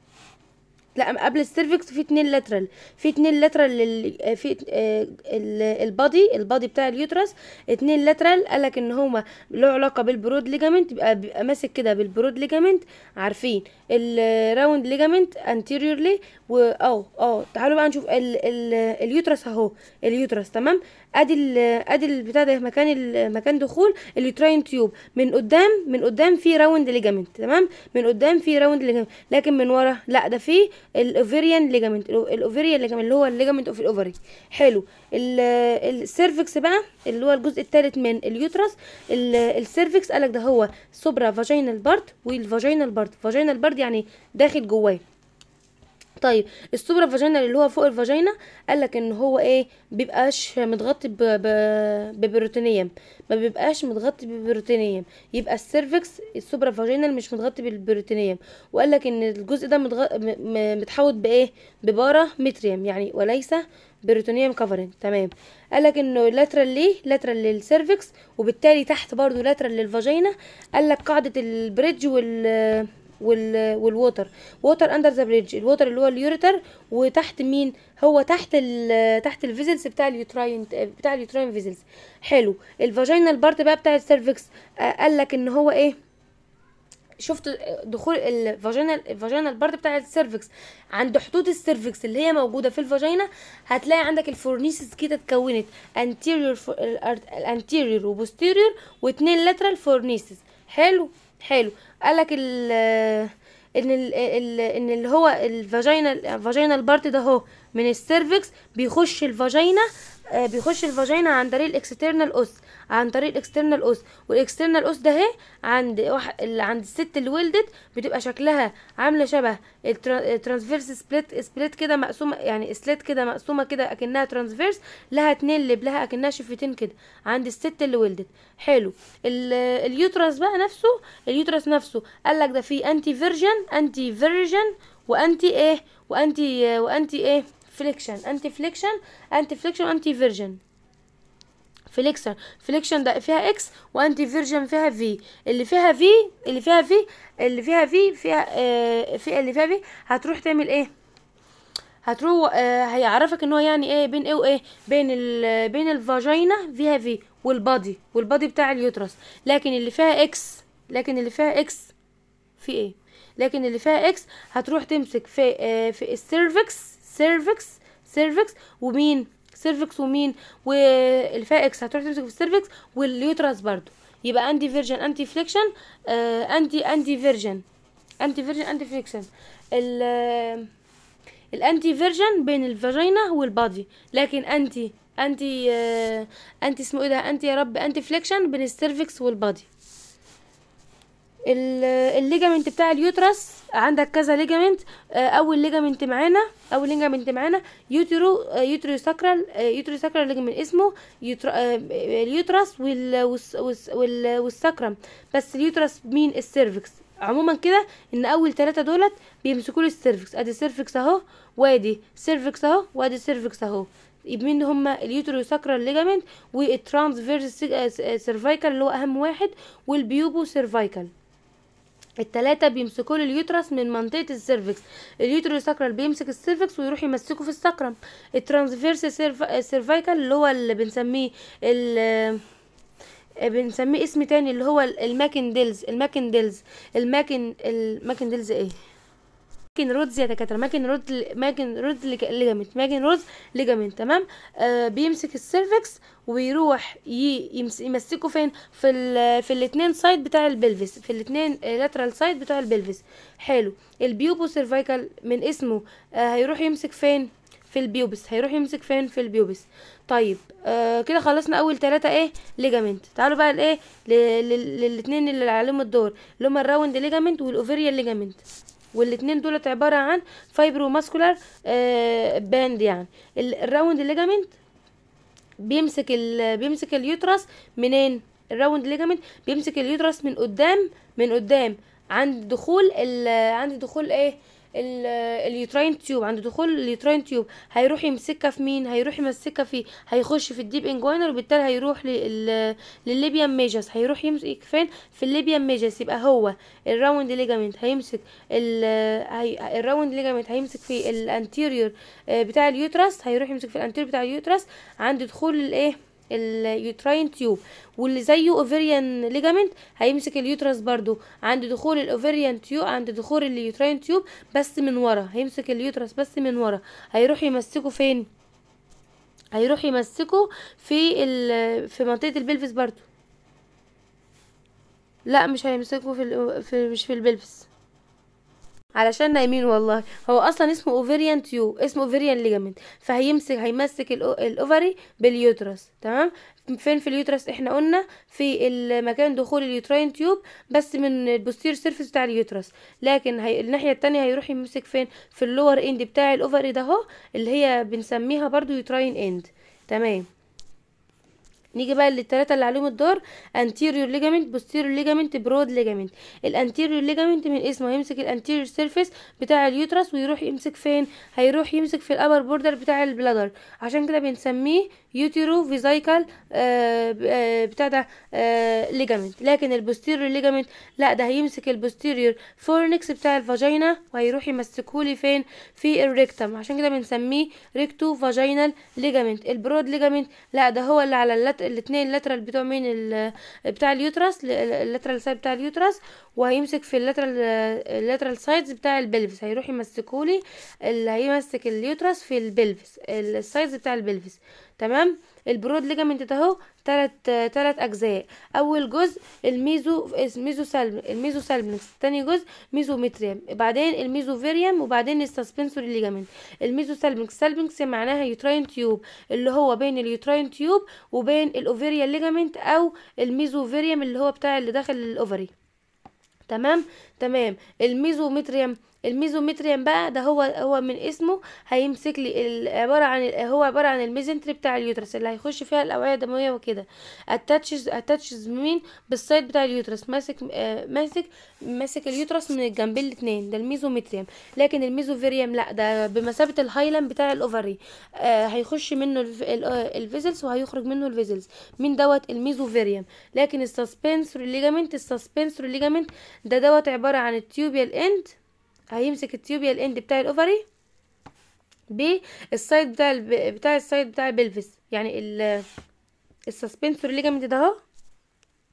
لا قبل السيرفكس في اتنين لاترال في اتنين لاترال لل... في البادي البادي بتاع اليوترس اتنين لاترال. قالك ان هما له علاقه بالبرود ليجامنت، بيبقى, بيبقى ماسك كده بالبرود ليجامنت. عارفين الراوند ليجامنت انتيريورلي و اه اه تعالوا بقى نشوف ال... ال... اليوترس اهو. اليوترس تمام. ادي ال... ادي البتاع ده مكان ال... مكان دخول اليوتراين تيوب. من قدام من قدام في راوند ليجامنت. تمام. من قدام في راوند ليجامنت، لكن من ورا لا، ده في الاوفيريان ليجامنت. الاوفيريان ليجامنت اللي هو الليجامنت اوف الاوفري. حلو. السيرفكس بقى اللي هو الجزء الثالث من اليوترس. السيرفكس قالك ده هو سوبرا فاجينال بارت والفاجينال بارت. فاجينال بارت يعني داخل جواه. طيب السوبرا فاجينال اللي هو فوق الفاجينا قالك ان هو ايه؟ بيبقاش متغطي ببروتينيوم، ما بيبقاش متغطي ببروتينيوم. يبقى السيرفكس السوبرا فاجينال مش متغطي بالبروتينيوم. وقالك ان الجزء ده متغ... متحوط بايه؟ ببارا متريوم يعني، وليس بروتينيوم كفرنج. تمام. قالك انه لاترال ليه؟ لاترال للسيرفكس، وبالتالي تحت برضو لاترال للفاجينا. قالك قاعدة البريدج وال وال والووتر ووتر اندر ذا بريدج. الووتر اللي هو اليوريتر، وتحت مين؟ هو تحت ال تحت الفيزلز بتاع اليوتراين بتاع اليوتراين فيزلز. حلو. الفاجينال بارت بقى بتاع السيرفكس آه قالك ان هو ايه؟ شفت دخول الفاجينال الفاجينال بارت بتاع السيرفكس عند حدود السيرفكس اللي هي موجوده في الفاجينا. هتلاقي عندك الفورنيسز كده اتكونت انتيريور الانتيريور وبوستيريور واتنين لاترال فورنيسز. حلو حلو. قالك ال ان ال ان اللي هو الفاجينال الفاجينال بارت ده اهو من السيرفكس بيخش الفاجينا آه بيخش الفاجينا عن طريق الاكسترنال اوس عن طريق الاكسترنال اوس والاكسترنال اوس ده اهي عند واحد عند الست اللي ولدت بتبقى شكلها عامله شبه الترانسفيرس سبليت سبليت كده مقسومه، يعني سليت كده مقسومه كده اكنها ترانسفيرس، لها اتنين لب، لها اكنها شفتين كده عند الست اللي ولدت. حلو. اليوترس بقى نفسه اليوترس نفسه قالك ده فيه انتي فيرجن انتي فيرجن وانتي ايه وانتي وانتي ايه فليكشن انتي فليكشن انتي فليكشن انتي فيرجن. فليكشن فليكشن ده فيها اكس، وانتي فيرجن فيها في. اللي فيها في اللي فيها في اللي فيها في فيها آه في اللي فيها في هتروح تعمل ايه؟ هتروح آه هيعرفك ان هو يعني ايه بين ايه وايه بين ال بين الفاجينا فيها في والبادي والبادي بتاع اليوترس. لكن اللي فيها اكس لكن اللي فيها اكس في ايه لكن اللي فيها اكس هتروح تمسك في آه في السيرفكس سيرفكس سيرفكس ومين سيرفكس ومين والفا اكس هتروح تمسك في السيرفكس واليوترس برضو. يبقى انتي فيرجن انتي فليكشن آه انتي انتي فيرجن انتي فيرجن انتي فليكشن. ال الانتي فيرجن بين الفاجينا والبادي، لكن انتي انتي آه انتي اسمه ايه ده انتي يا رب انتي فليكشن بين السيرفكس والبادي. الليجامنت بتاع اليوترس عندك كذا ليجامنت. اول ليجامنت معانا اول ليجامنت معانا يوترو يوترو ساكرال يوترو ساكرال ليجامنت اسمه اليوترس والساكرم. بس اليوترس مين السيرفكس عموما كده، ان اول ثلاثة دولت بيمسكوا لي السيرفكس. ادي سيرفكس اهو، وادي سيرفكس اهو، وادي سيرفكس اهو. يبقى مين هما اليوترو ساكرال ليجامنت والترانسفيرس سيرفايكال اللي هو اهم واحد، والبيوبو سيرفايكال. التلاتة بيمسكوا له اليوترس من منطقة السيرفكس. اليوترو ساكرال بيمسك السيرفكس ويروح يمسكه في الساكرم. الترانسفيرس سيرفايكال اللي هو اللي بنسميه ال بنسميه اسم تاني اللي هو الماكنديلز الماكنديلز الماكن الماكنديلز ايه ماكن رودز يا دكاتره ماكن رود ماكن رود ليجامنت ماكن رودز ليجامنت. تمام. آه بيمسك السيرفكس ويروح يمس يمسكه فين في ال في الاثنين سايد بتاع البلفس، في الاثنين لاترال سايد بتاع البلفس. حلو. البيوبو سيرفايكال من اسمه آه هيروح يمسك فين في البيوبس هيروح يمسك فين في البيوبس. طيب آه كده خلصنا اول ثلاثة ايه ليجامنت. تعالوا بقى لايه للاثنين اللي عليهم الدور اللي هما الراوند ليجامنت والاوفيريال ليجامنت. والاثنين دولت عباره عن فايبرو ماسكولار آه باند. يعني الراوند ليجامنت بيمسك ال بيمسك اليوترس منين؟ الراوند ليجامنت بيمسك اليوترس من قدام من قدام عند دخول ال عند دخول ايه اليوتراين تيوب. عند دخول اليوتراين تيوب هيروح يمسكها في مين؟ هيروح يمسكها في هيخش في الديب انجوينر، وبالتالي هيروح لل للليبيان ميجاس. هيروح يمسك فين؟ في الليبيان ميجاس. يبقى هو الراوند ليجامنت هيمسك ال هي... الراوند ليجامنت هيمسك في الانتيريور بتاع اليوترس. هيروح يمسك في الانتيريور بتاع اليوترس عند دخول الايه اليوتراين تيوب. واللي زيه اوفيريان ليجامنت هيمسك اليوترس برضو عند دخول الاوفيريان تيوب عند دخول اليوتراين تيوب بس من ورا. هيمسك اليوترس بس من ورا. هيروح يمسكه فين؟ هيروح يمسكه في ال في منطقة البلفس برضو. لا مش هيمسكه في, ال... في مش في البلفس علشان نايمين والله. هو اصلا اسمه اوفيريان تيوب اسمه اوفيريان ليجامنت. فهيمسك هيمسك الاوفري باليوترس. تمام. فين في اليوترس؟ احنا قلنا في المكان دخول اليوتراين تيوب بس من البوستير سيرفيس بتاع اليوترس. لكن هي الناحيه التانية هيروح يمسك فين؟ في اللور اند بتاع الاوفري ده اهو اللي هي بنسميها برضو يوتراين اند. تمام. نيجي بقى للثلاثه اللي عليهم الدور. anterior ligament posterior ligament broad ligament. الانتيريور ليجامنت من اسمه هيمسك الانتيريور سيرفيس بتاع اليوترس ويروح يمسك فين؟ هيروح يمسك في الابر بوردر بتاع البلادر. عشان كده بنسميه يوتيرو فيزايكال آه بتاع ده آه ليجامنت. لكن البوستيريور ليجامنت لا، ده هيمسك البوستيريور فورنكس بتاع الفاجينا وهيروح يمسكهولي فين؟ في الريكتم. عشان كده بنسميه ريكتو فاجينال ليجامنت. البرود ليجامنت لا، ده هو اللي على اللت... الاثنين اللاترال بتوع مين بتاع اليوترس اللاترال سايد بتاع اليوترس، وهيمسك في اللاترال اللاترال سايدز بتاع البلفس. هيروح يمسكولي اللي هيمسك اليوترس في البلفس السايدز بتاع البلفس. تمام. البرود ليجامنت ده اهو ثلاث ثلاث اجزاء. اول جزء الميزو ميزو سالم الميزو سالمنكس. تاني جزء ميزومتريم، بعدين الميزوفيريوم، وبعدين السسبنسوري ليجامنت. الميزو سالمنكس سالمنكس معناها يوتراين تيوب اللي هو بين اليوتراين تيوب وبين الاوفيريال ليجامنت، او الميزوفيريوم اللي هو بتاع اللي داخل الاوفري. تمام. تمام. الميزومتريم الميزومتريم بقى ده هو هو من اسمه هيمسك لي عباره عن هو عباره عن الميزنتري بتاع اليوترس اللي هيخش فيها الاوعيه الدمويه وكده. اتاتشز اتاتشز مين بالسايد بتاع اليوترس. ماسك آه ماسك ماسك اليوترس من الجنبين الاثنين. ده الميزومتريم. لكن الميزوفيريوم لا، ده بمثابه الهايلاند بتاع الاوفري. آه هيخش منه الفيزلز وهيخرج منه الفيزلز. مين دوت؟ الميزوفيريوم. لكن السسبنسوري ليجامنت السسبنسوري ليجامنت ده دوت عباره عن التيوبيال اند. هيمسك التيوبيال اند بتاع الاوفري بالسايد بتاع الب... بتاع السايد بتاع البلفس. يعني ال السسبنسوري ليجامنت ده اهو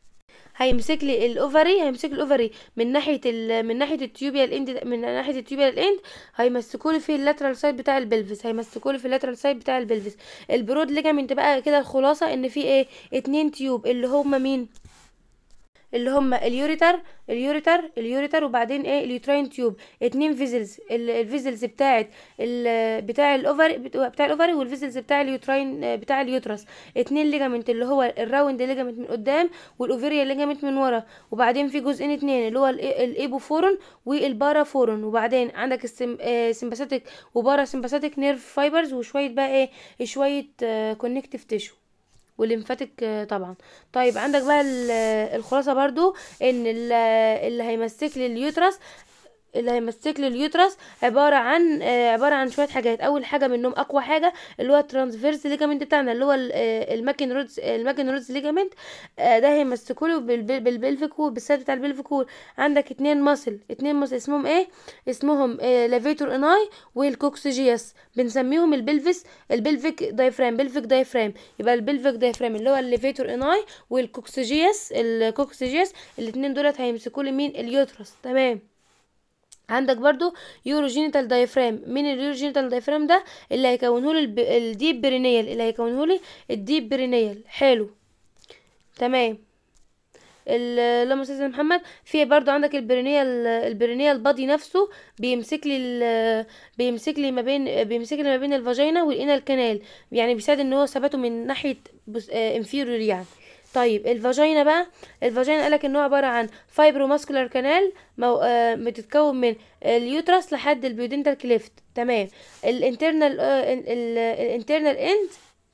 هيمسك لي الاوفري هيمسك لي الاوفري من ناحيه ال... من ناحيه التيوبيال اند، من ناحيه التيوبيال اند. هيمسكوا لي في اللاترال سايد بتاع البلفس هيمسكوا لي في اللاترال سايد بتاع البلفس. البرود ليجامنت بقى كده الخلاصه ان في ايه، اتنين تيوب اللي هما مين، اللي هم اليوريتر اليوريتر اليوريتر وبعدين ايه اليوتراين تيوب. اتنين فيزلز، الفيزلز بتاعه ال بتاع الاوفري بتاع الاوفري والفيزلز بتاع اليوتراين بتاع اليوترس. اتنين ليجامنت اللي هو الراوند ليجامنت من قدام والاوفيريا ليجامنت من ورا. وبعدين في جزئين اتنين اللي هو الايبوفورون والبارافورون. وبعدين عندك السمباثيك وبارا سمباثيك نيرف فايبرز وشويه بقى ايه شويه كونكتيف تيشو والليمفاتيك طبعا. طيب عندك بقى الخلاصه برضو ان اللي هيمسك لي اليوترس اللي هيمسك لي اليوترس عباره عن آه عباره عن شويه حاجات. اول حاجه منهم اقوى حاجه اللي هو الترانسفيرس ليجامنت بتاعنا اللي هو الماكن رودز الماكن رودز ليجامنت. آه ده هيمسكوا له بالبلفيك وول بالسد بتاع البلفيك وول. عندك اتنين ماسل اتنين ماسل اسمهم ايه، اسمهم آه لافيتور اناي والكوكسيجياس. بنسميهم البلفس البلفيك دايفرام بلفيك دايفرام. يبقى البلفيك دايفرام اللي هو اللافيتور اناي والكوكسيجياس الكوكسيجياس الاتنين دولت هيمسكوا لي مين اليوترس. تمام. عندك برضو يوروجينيتال دايفرام. مين اليوروجينيتال دايفرام ده اللي هيكونه لي الديب برينيال اللي هيكونه لي الديب برينيال. حلو تمام. اللهم صل على محمد. في برضو عندك البرينيال البرينيال بادي نفسه بيمسك لي بيمسك لي ما بين بيمسك لي ما بين الفاجينا والانال كانال، يعني بيساعد ان هو ثباته من ناحيه انفيريور يعني. طيب الفاجينا بقى، الفاجينا قالك ان هو عباره عن فايبرو ماسكولار كانال مو... آه بتتكون من اليوترس لحد البيودنتال كليفت. تمام. الانترنال آه الانترنال اند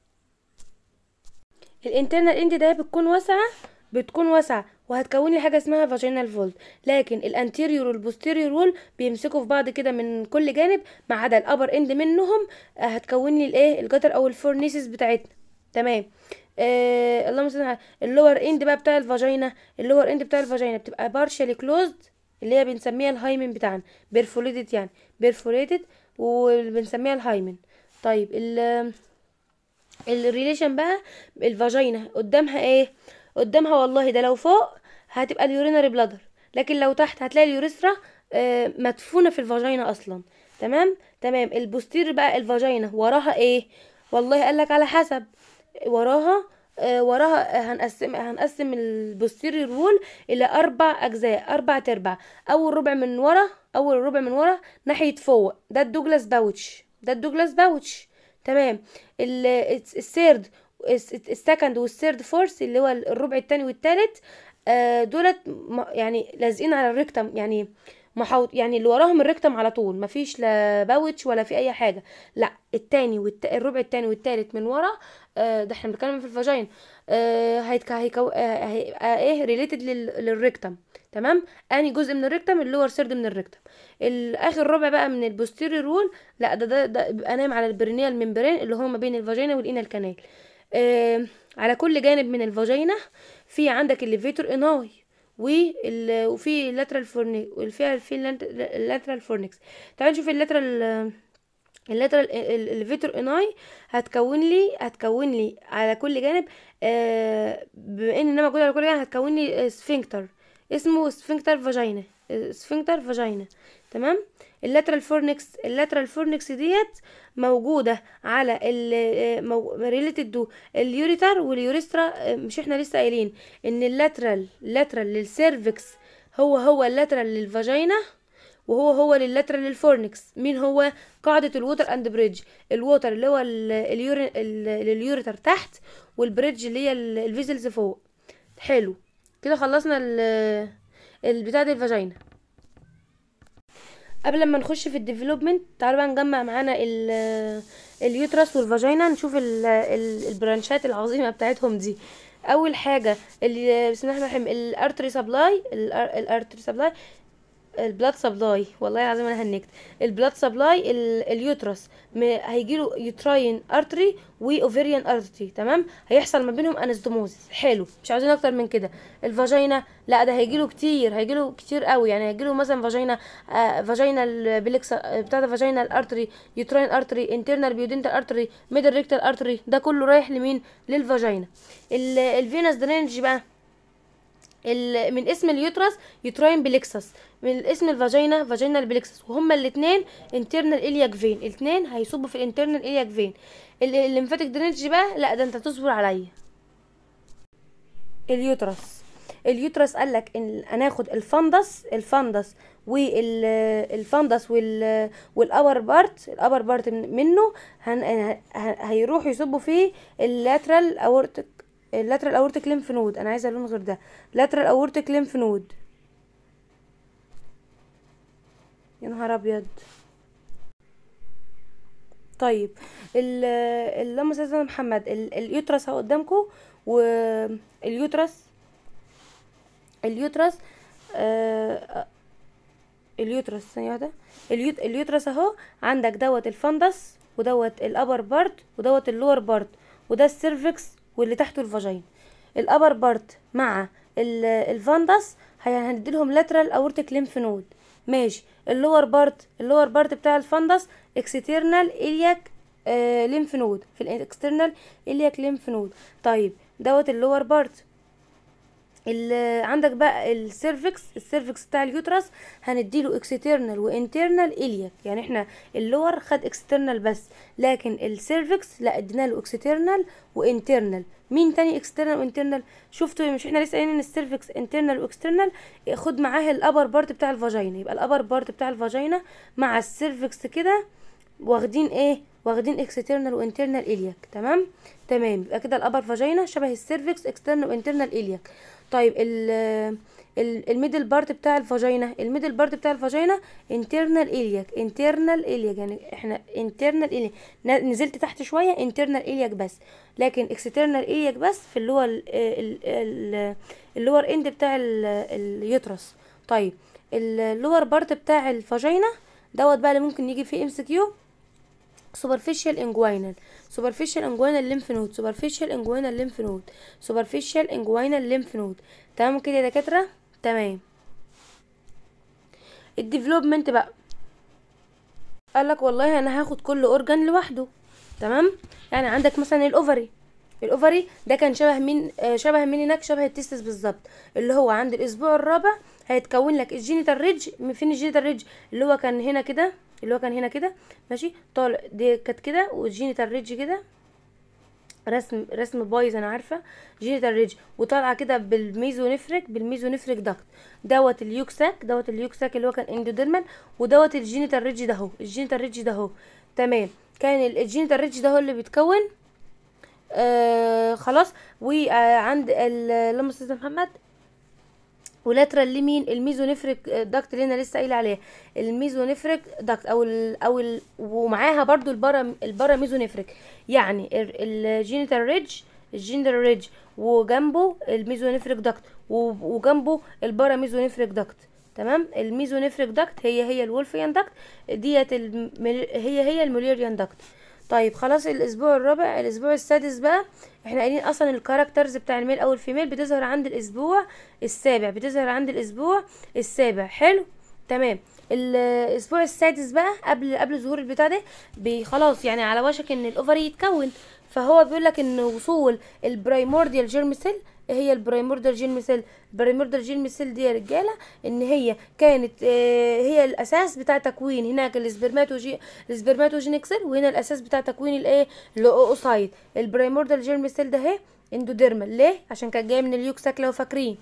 الانترنال اند ده بتكون واسعه بتكون واسعه وهتكون لي حاجه اسمها فاجينال فولد. لكن الانتيريور والبوستيريور وول بيمسكوا في بعض كده من كل جانب ما عدا الابر اند منهم. آه هتكون لي الايه الجدر او الفورنيسز بتاعتنا. تمام. آه اللهم صل على اللور اند بقى بتاع الفاجينا. اللور اند بتاع الفاجينا بتبقى بارشالي كلوزد اللي هي بنسميها الهايمن بتاعنا بيرفوريتد يعني بيرفوريتد وبنسميها الهايمن. طيب ال الريليشن بقى الفاجينا قدامها ايه، قدامها والله ده لو فوق هتبقى اليورينري بلادر، لكن لو تحت هتلاقي اليوريثرا آه مدفونه في الفاجينا اصلا. تمام تمام. البوستير بقى الفاجينا وراها ايه، والله قالك على حسب وراها آه وراها هنقسم هنقسم البوستيريور وول الى اربع اجزاء اربع تربع. اول ربع من ورا اول ربع من ورا ناحيه فوق ده الدوجلاس باوتش ده الدوجلاس باوتش. تمام. السيرد السكند والثيرد فورس اللي هو الربع التاني والتالت آه دولت يعني لازقين على الريكتم يعني محوط، يعني اللي وراهم الريكتم على طول مفيش لا باوتش ولا في اي حاجه. لا التاني والت... الربع التاني والتالت من ورا آه ده احنا بنتكلم في الفاجين آه هيتك... هيكو... آه هيبقى ايه ريليتد لل... للريكتم. تمام. اني جزء من الريكتم اللور سيرد من الريكتم. الاخر ربع بقى من البوستيريور رول لا ده ده, ده بيبقى نايم على البرينيال ممبرين اللي هو ما بين الفاجينا والانال كانال. آه على كل جانب من الفاجينا في عندك الليفيتور اناي وفي اللاترال فورني وفي في اللاترال فورنكس. تعالوا نشوف اللاترال اللاترال الليفيتور اناي هتكون لي هتكون لي على كل جانب آه بما ان موجود على كل جانب هتكون لي سفنكتر اسمه سفنكتر فاجينا سفنكتر فاجينا. تمام. اللاترال فورنكس اللاترال فورنكس ديت موجوده على ال ريليتد تو اليوريتر واليوريسترا. مش احنا لسه قايلين ان اللاترال اللاترال للسيرفكس هو هو اللاترال للفاجينا وهو هو لللاترال للفورنكس. مين هو؟ قاعده الووتر اند بريدج. الووتر اللي هو اليوريتر تحت والبريدج اللي هي الفيزلز فوق. حلو كده خلصنا البتاع دي الفاجينا. قبل ما نخش في الديفلوبمنت تعالوا بقى نجمع معانا اليوترس والفاجينا نشوف ال ال البرانشات العظيمه بتاعتهم دي. اول حاجه بسم الله الرحمن الرحيم الارتري سبلاي الارتري سبلاي البلاد سبلاي والله العظيم انا هنكت البلاد سبلاي اليوترس هيجيله يوتراين ارتري واوفيريان ارتري. تمام. هيحصل ما بينهم انستموزيس. حلو مش عاوزين اكتر من كده. الفاجينا لا ده هيجيله كتير هيجيله كتير قوي يعني هيجيله مثلا فاجينا آه فاجينا البلكس بتاع ده فاجينا الارتري يوتراين ارتري انترنال بيودنتال ارتري ميدل ريكتال ارتري ده كله رايح لمين؟ للفاجينا. الفينس درينج بقى ال- من اسم اليوترس يوتراين بليكسس، من اسم الفاجينا فاجينال بليكسس، وهما الاثنين انترنال الياك فين، الاثنين هيصبوا في الانترنال الياك فين. الليمفاتيك درينج بقى لا، ده انت تصبر عليا. اليوترس، اليوترس قال لك ان هناخد الفندس الفندس والفندس وال والابر بارت، الابر بارت منه هن... ه- هيروحوا يصبوا فيه اللاترال اورتيك، اللاترال اورتيك ليمف نود. انا عايزه لون غير ده، لاترال اورتيك ليمف نود. يا نهار ابيض. طيب ال- اللهم صل على محمد، ال- اليوترس اهو قدامكم، واليوترس اليوترس آه اليوترس ثانيه واحده. اليوت اليوترس اهو عندك دوت الفندس، ودوت الابر بارت، ودوت اللور بارت، وده السيرفكس، واللي تحته الفاجين. الابر بارت مع ال- الفندس هنديلهم لاترال اورتيك ليمف نود. ماشي. اللور بارت، اللور بارت بتاع الفندس اكسترنال الياك آه ليمف نود، في الاكسترنال الياك ليمف نود. طيب دوت اللور بارت. ال- عندك بقى السيرفكس، السيرفكس بتاع اليوترس هنديله اكسترنال وانترنال الياك. يعني احنا اللور خد اكسترنال بس، لكن السيرفكس لا، ادينا له اكسترنال وانترنال. مين تاني اكسترنال وانترنال؟ شفتوا مش احنا لسه قايلين ان السيرفكس انترنال واكسترنال؟ خد معاه الابر بارت بتاع الفاجينا، يبقى الابر بارت بتاع الفاجينا مع السيرفكس كده واخدين ايه؟ واخدين اكسترنال وانترنال الياك. تمام تمام. يبقى كده الابر فاجينا شبه السيرفكس اكسترنال وانترنال الياك. طيب ال ال- الميدل بارت بتاع الفاجينا، الميدل بارت بتاع الفاجينا انترنال الياك، انترنال الياك، يعني احنا انترنال الياك نزلت تحت شويه انترنال الياك بس، لكن اكسترنال الياك بس في اللي هو ال- ال- ال- اللور اند بتاع ال- اليوترس. طيب اللور بارت بتاع الفاجينا دوت بقى اللي ممكن يجي فيه ام سي كيو. سوبرفيشال انجوينال، سوبرفيشال انجوينال ليمف نود، سوبرفيشال انجوينال ليمف نود، سوبرفيشال انجوينال ليمف نود. تمام كده يا دكاتره؟ تمام. الديفلوبمنت بقى قال لك والله انا هاخد كل اورجان لوحده. تمام. يعني عندك مثلا الاوفري، الاوفري ده كان شبه مين؟ آه شبه مين هناك؟ شبه التستس بالظبط. اللي هو عند الاسبوع الرابع هيتكون لك الجينيتال ريدج. فين الجينيتال ريدج؟ اللي هو كان هنا كده، اللي هو كان هنا كده ماشي، طالع دي كانت كده، والجينيتال ريدج كده، رسم رسم بايظ انا عارفه. جينيتال ريدج وطالعه كده بالميزونفريك، بالميزونفريك داكت. دوت اليوكساك، دوت اليوكساك اللي هو كان اندوديرمال، ودوت الجينيتال ريدج ده اهو، الجينيتال ريدج ده اهو. تمام. كان ال- الجينيتال ريدج ده هو اللي بيتكون آه خلاص. وعند اللهم صل على محمد، ولاترال لمين؟ الميزونفريك داكت اللي انا لسه قايله عليها، الميزونفريك داكت او ال او ال ومعاها برضو البارا البارا ميزونفريك. يعني الجينيتال ريدج، الجينيتال ريدج وجنبه الميزونفريك داكت، وجنبه البارا ميزونفريك داكت. تمام. الميزونفريك داكت هي هي الولفيان داكت، ديت المل... هي هي الموليريان داكت. طيب خلاص. الاسبوع الرابع، الاسبوع السادس بقى، احنا قايلين اصلا الكاركترز بتاع الميل او الفيميل بتظهر عند الاسبوع السابع، بتظهر عند الاسبوع السابع. حلو. تمام. الاسبوع السادس بقى قبل قبل ظهور البتاع ده بي- خلاص يعني على وشك ان الاوفري يتكون. فهو بيقول لك ان وصول البرايمورديال جيرم سيل. إيه هي البرايمورديال جيرم سيل؟ البرايمورديال جيرم سيل دي يا رجاله ان هي كانت آه، هي الاساس بتاع تكوين هناك السبرماتوجي السبرماتوجينيك سيل، وهنا الاساس بتاع تكوين الايه؟ الاوسايد. البرايمورديال جيرم سيل ده اهي اندوديرمال. ليه؟ عشان كانت جايه من اليوكساك لو فاكرين.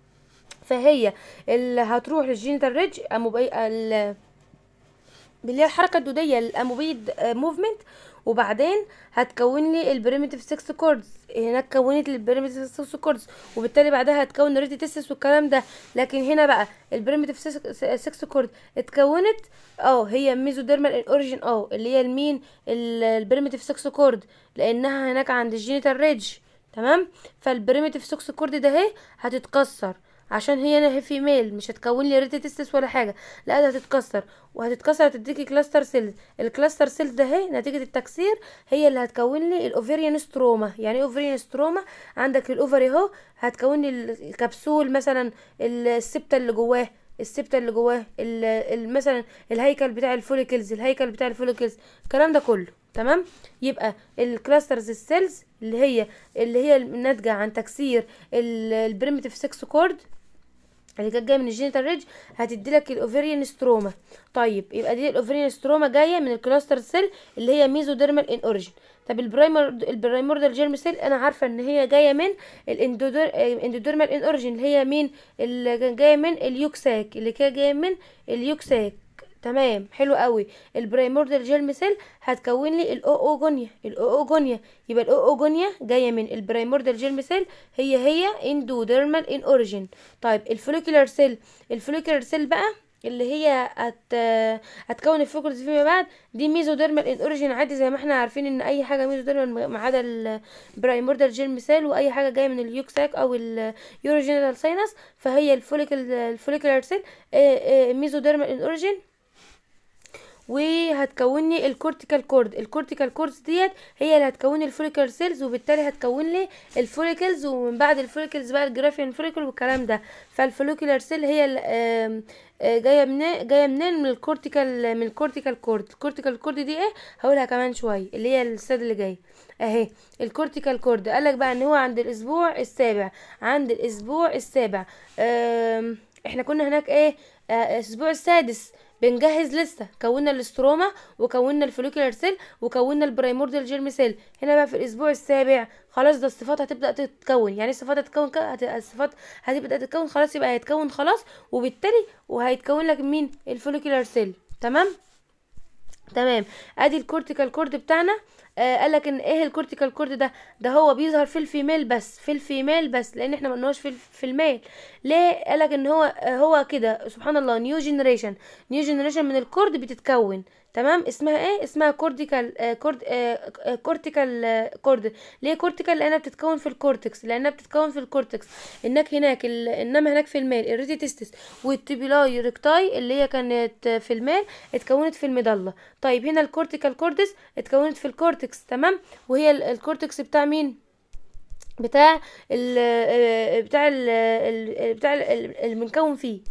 فهي اللي هتروح للجينيتال ريدج اموبي ال- اللي هي الحركه الدوديه الاموبيد موفمنت، وبعدين هتكون لي البريميتيف ستة كوردز. هناك كونت لي البريميتيف ستة كوردز، وبالتالي بعدها هتكون الريتيتسس والكلام ده. لكن هنا بقى البريميتيف ستة كورد اتكونت اه هي ميزوديرمال اوريجين، اه اللي هي المين؟ البريميتيف ستة كورد، لانها هناك عند الجينيتال ريدج. تمام. فالبريميتيف ستة كورد ده اهي هتتكسر، عشان هي انا هي فيميل، مش هتكون لي ريتيتسس ولا حاجه، لا ده هتتكسر، وهتتكسر هتديكي كلاستر سيلز. الكلاستر سيلز ده اهي نتيجه التكسير هي اللي هتكون لي الاوفريان ستروما. يعني ايه اوفريان ستروما؟ عندك الاوفري اهو هتكون لي الكبسول مثلا، السبته اللي جواه، السبته اللي جواه ال- ال- مثلا الهيكل بتاع الفوليكلز، الهيكل بتاع الفوليكلز، الكلام ده كله. تمام. يبقى الكلاسترز السيلز اللي هي اللي هي الناتجه عن تكسير البريمتيف ستة كورد اللي كانت جايه من الجينيتال ريدج هتدي لك الاوفريان ستروما. طيب يبقى دي الاوفريان ستروما جايه من الكلاستر سيل اللي هي ميزوديرمال ان اوريجين. طب البرايمر البرايموردال جيرم سيل انا عارفه ان هي جايه من الاندوديرمال ان اوريجين اللي هي مين؟ اللي جايه من اليوكساك اللي كانت جايه من اليوكساك. تمام، حلو قوي. البرايموردال جيرم سيل هتكون لي الاوجونيا الاوجونيا يبقى الاوجونيا جايه من البرايموردال جيرم سيل هي هي اندوديرمال ان اوريجين. طيب الفوليكولار سيل الفوليكولار سيل بقى اللي هي هت هتكون الفوليكولز فيما بعد دي ميزوديرمال ان اوريجين عادي، زي ما احنا عارفين ان اي حاجه ميزوديرمال ما عدا البرايموردال جيرم سيل واي حاجه جايه من اليوكساك او اليوروجينال ساينس فهي الفوليكل الفوليكولار سيل ميزوديرمال ان اوريجين. وهتكون لي الكورتيكال كورد الكورتيكال كوردز ديت هي اللي هتكون الفوليكولار سيلز وبالتالي هتكون لي الفوليكلز ومن بعد الفوليكلز بقى الجرافيان فوليكل والكلام ده. فالفوليكولار سيل هي اللي جايه منين جايه منين من الكورتيكال من الكورتيكال كورد. الكورتيكال كورد دي ايه هقولها كمان شويه اللي هي السد اللي جاي اهي. الكورتيكال كورد قالك بقى ان هو عند الاسبوع السابع عند الاسبوع السابع احنا كنا هناك ايه الاسبوع السادس بنجهز لسه كونا الاستروما وكونا الفوليكولار سيل وكونا البرايموردال جيرم سيل. هنا بقى في الاسبوع السابع خلاص ده الصفات هتبدا تتكون. يعني الصفات هتتكون هت... الصفات هتبدا تتكون خلاص يبقى هيتكون خلاص وبالتالي وهيتكون لك مين؟ الفوليكولار سيل. تمام تمام. ادي الكورتيكال كورد بتاعنا. آه قالك ان ايه الكورتيكال كورد ده ده هو بيظهر في الفيميل بس في الفيميل بس لان احنا ما قلناش في في الميل. ليه؟ قالك ان هو آه هو كده سبحان الله نيو جينيريشن نيو جينيريشن من الكورد بتتكون. تمام. اسمها ايه؟ اسمها كورتيكال آه كورد آه كورتيكال آه كورد. ليه كورتيكال؟ لانها بتتكون في الكورتكس لانها بتتكون في الكورتكس. انك هناك انما هناك في الميل الريتيتستس والتيبيلاي ريكتاي اللي هي كانت في الميل اتكونت في الميدالة. طيب هنا الكورتيكال كوردس اتكونت في الكورتكس. تمام. وهي الكورتكس بتاع مين؟ بتاع ال بتاع ال بتاع المنكون فيه.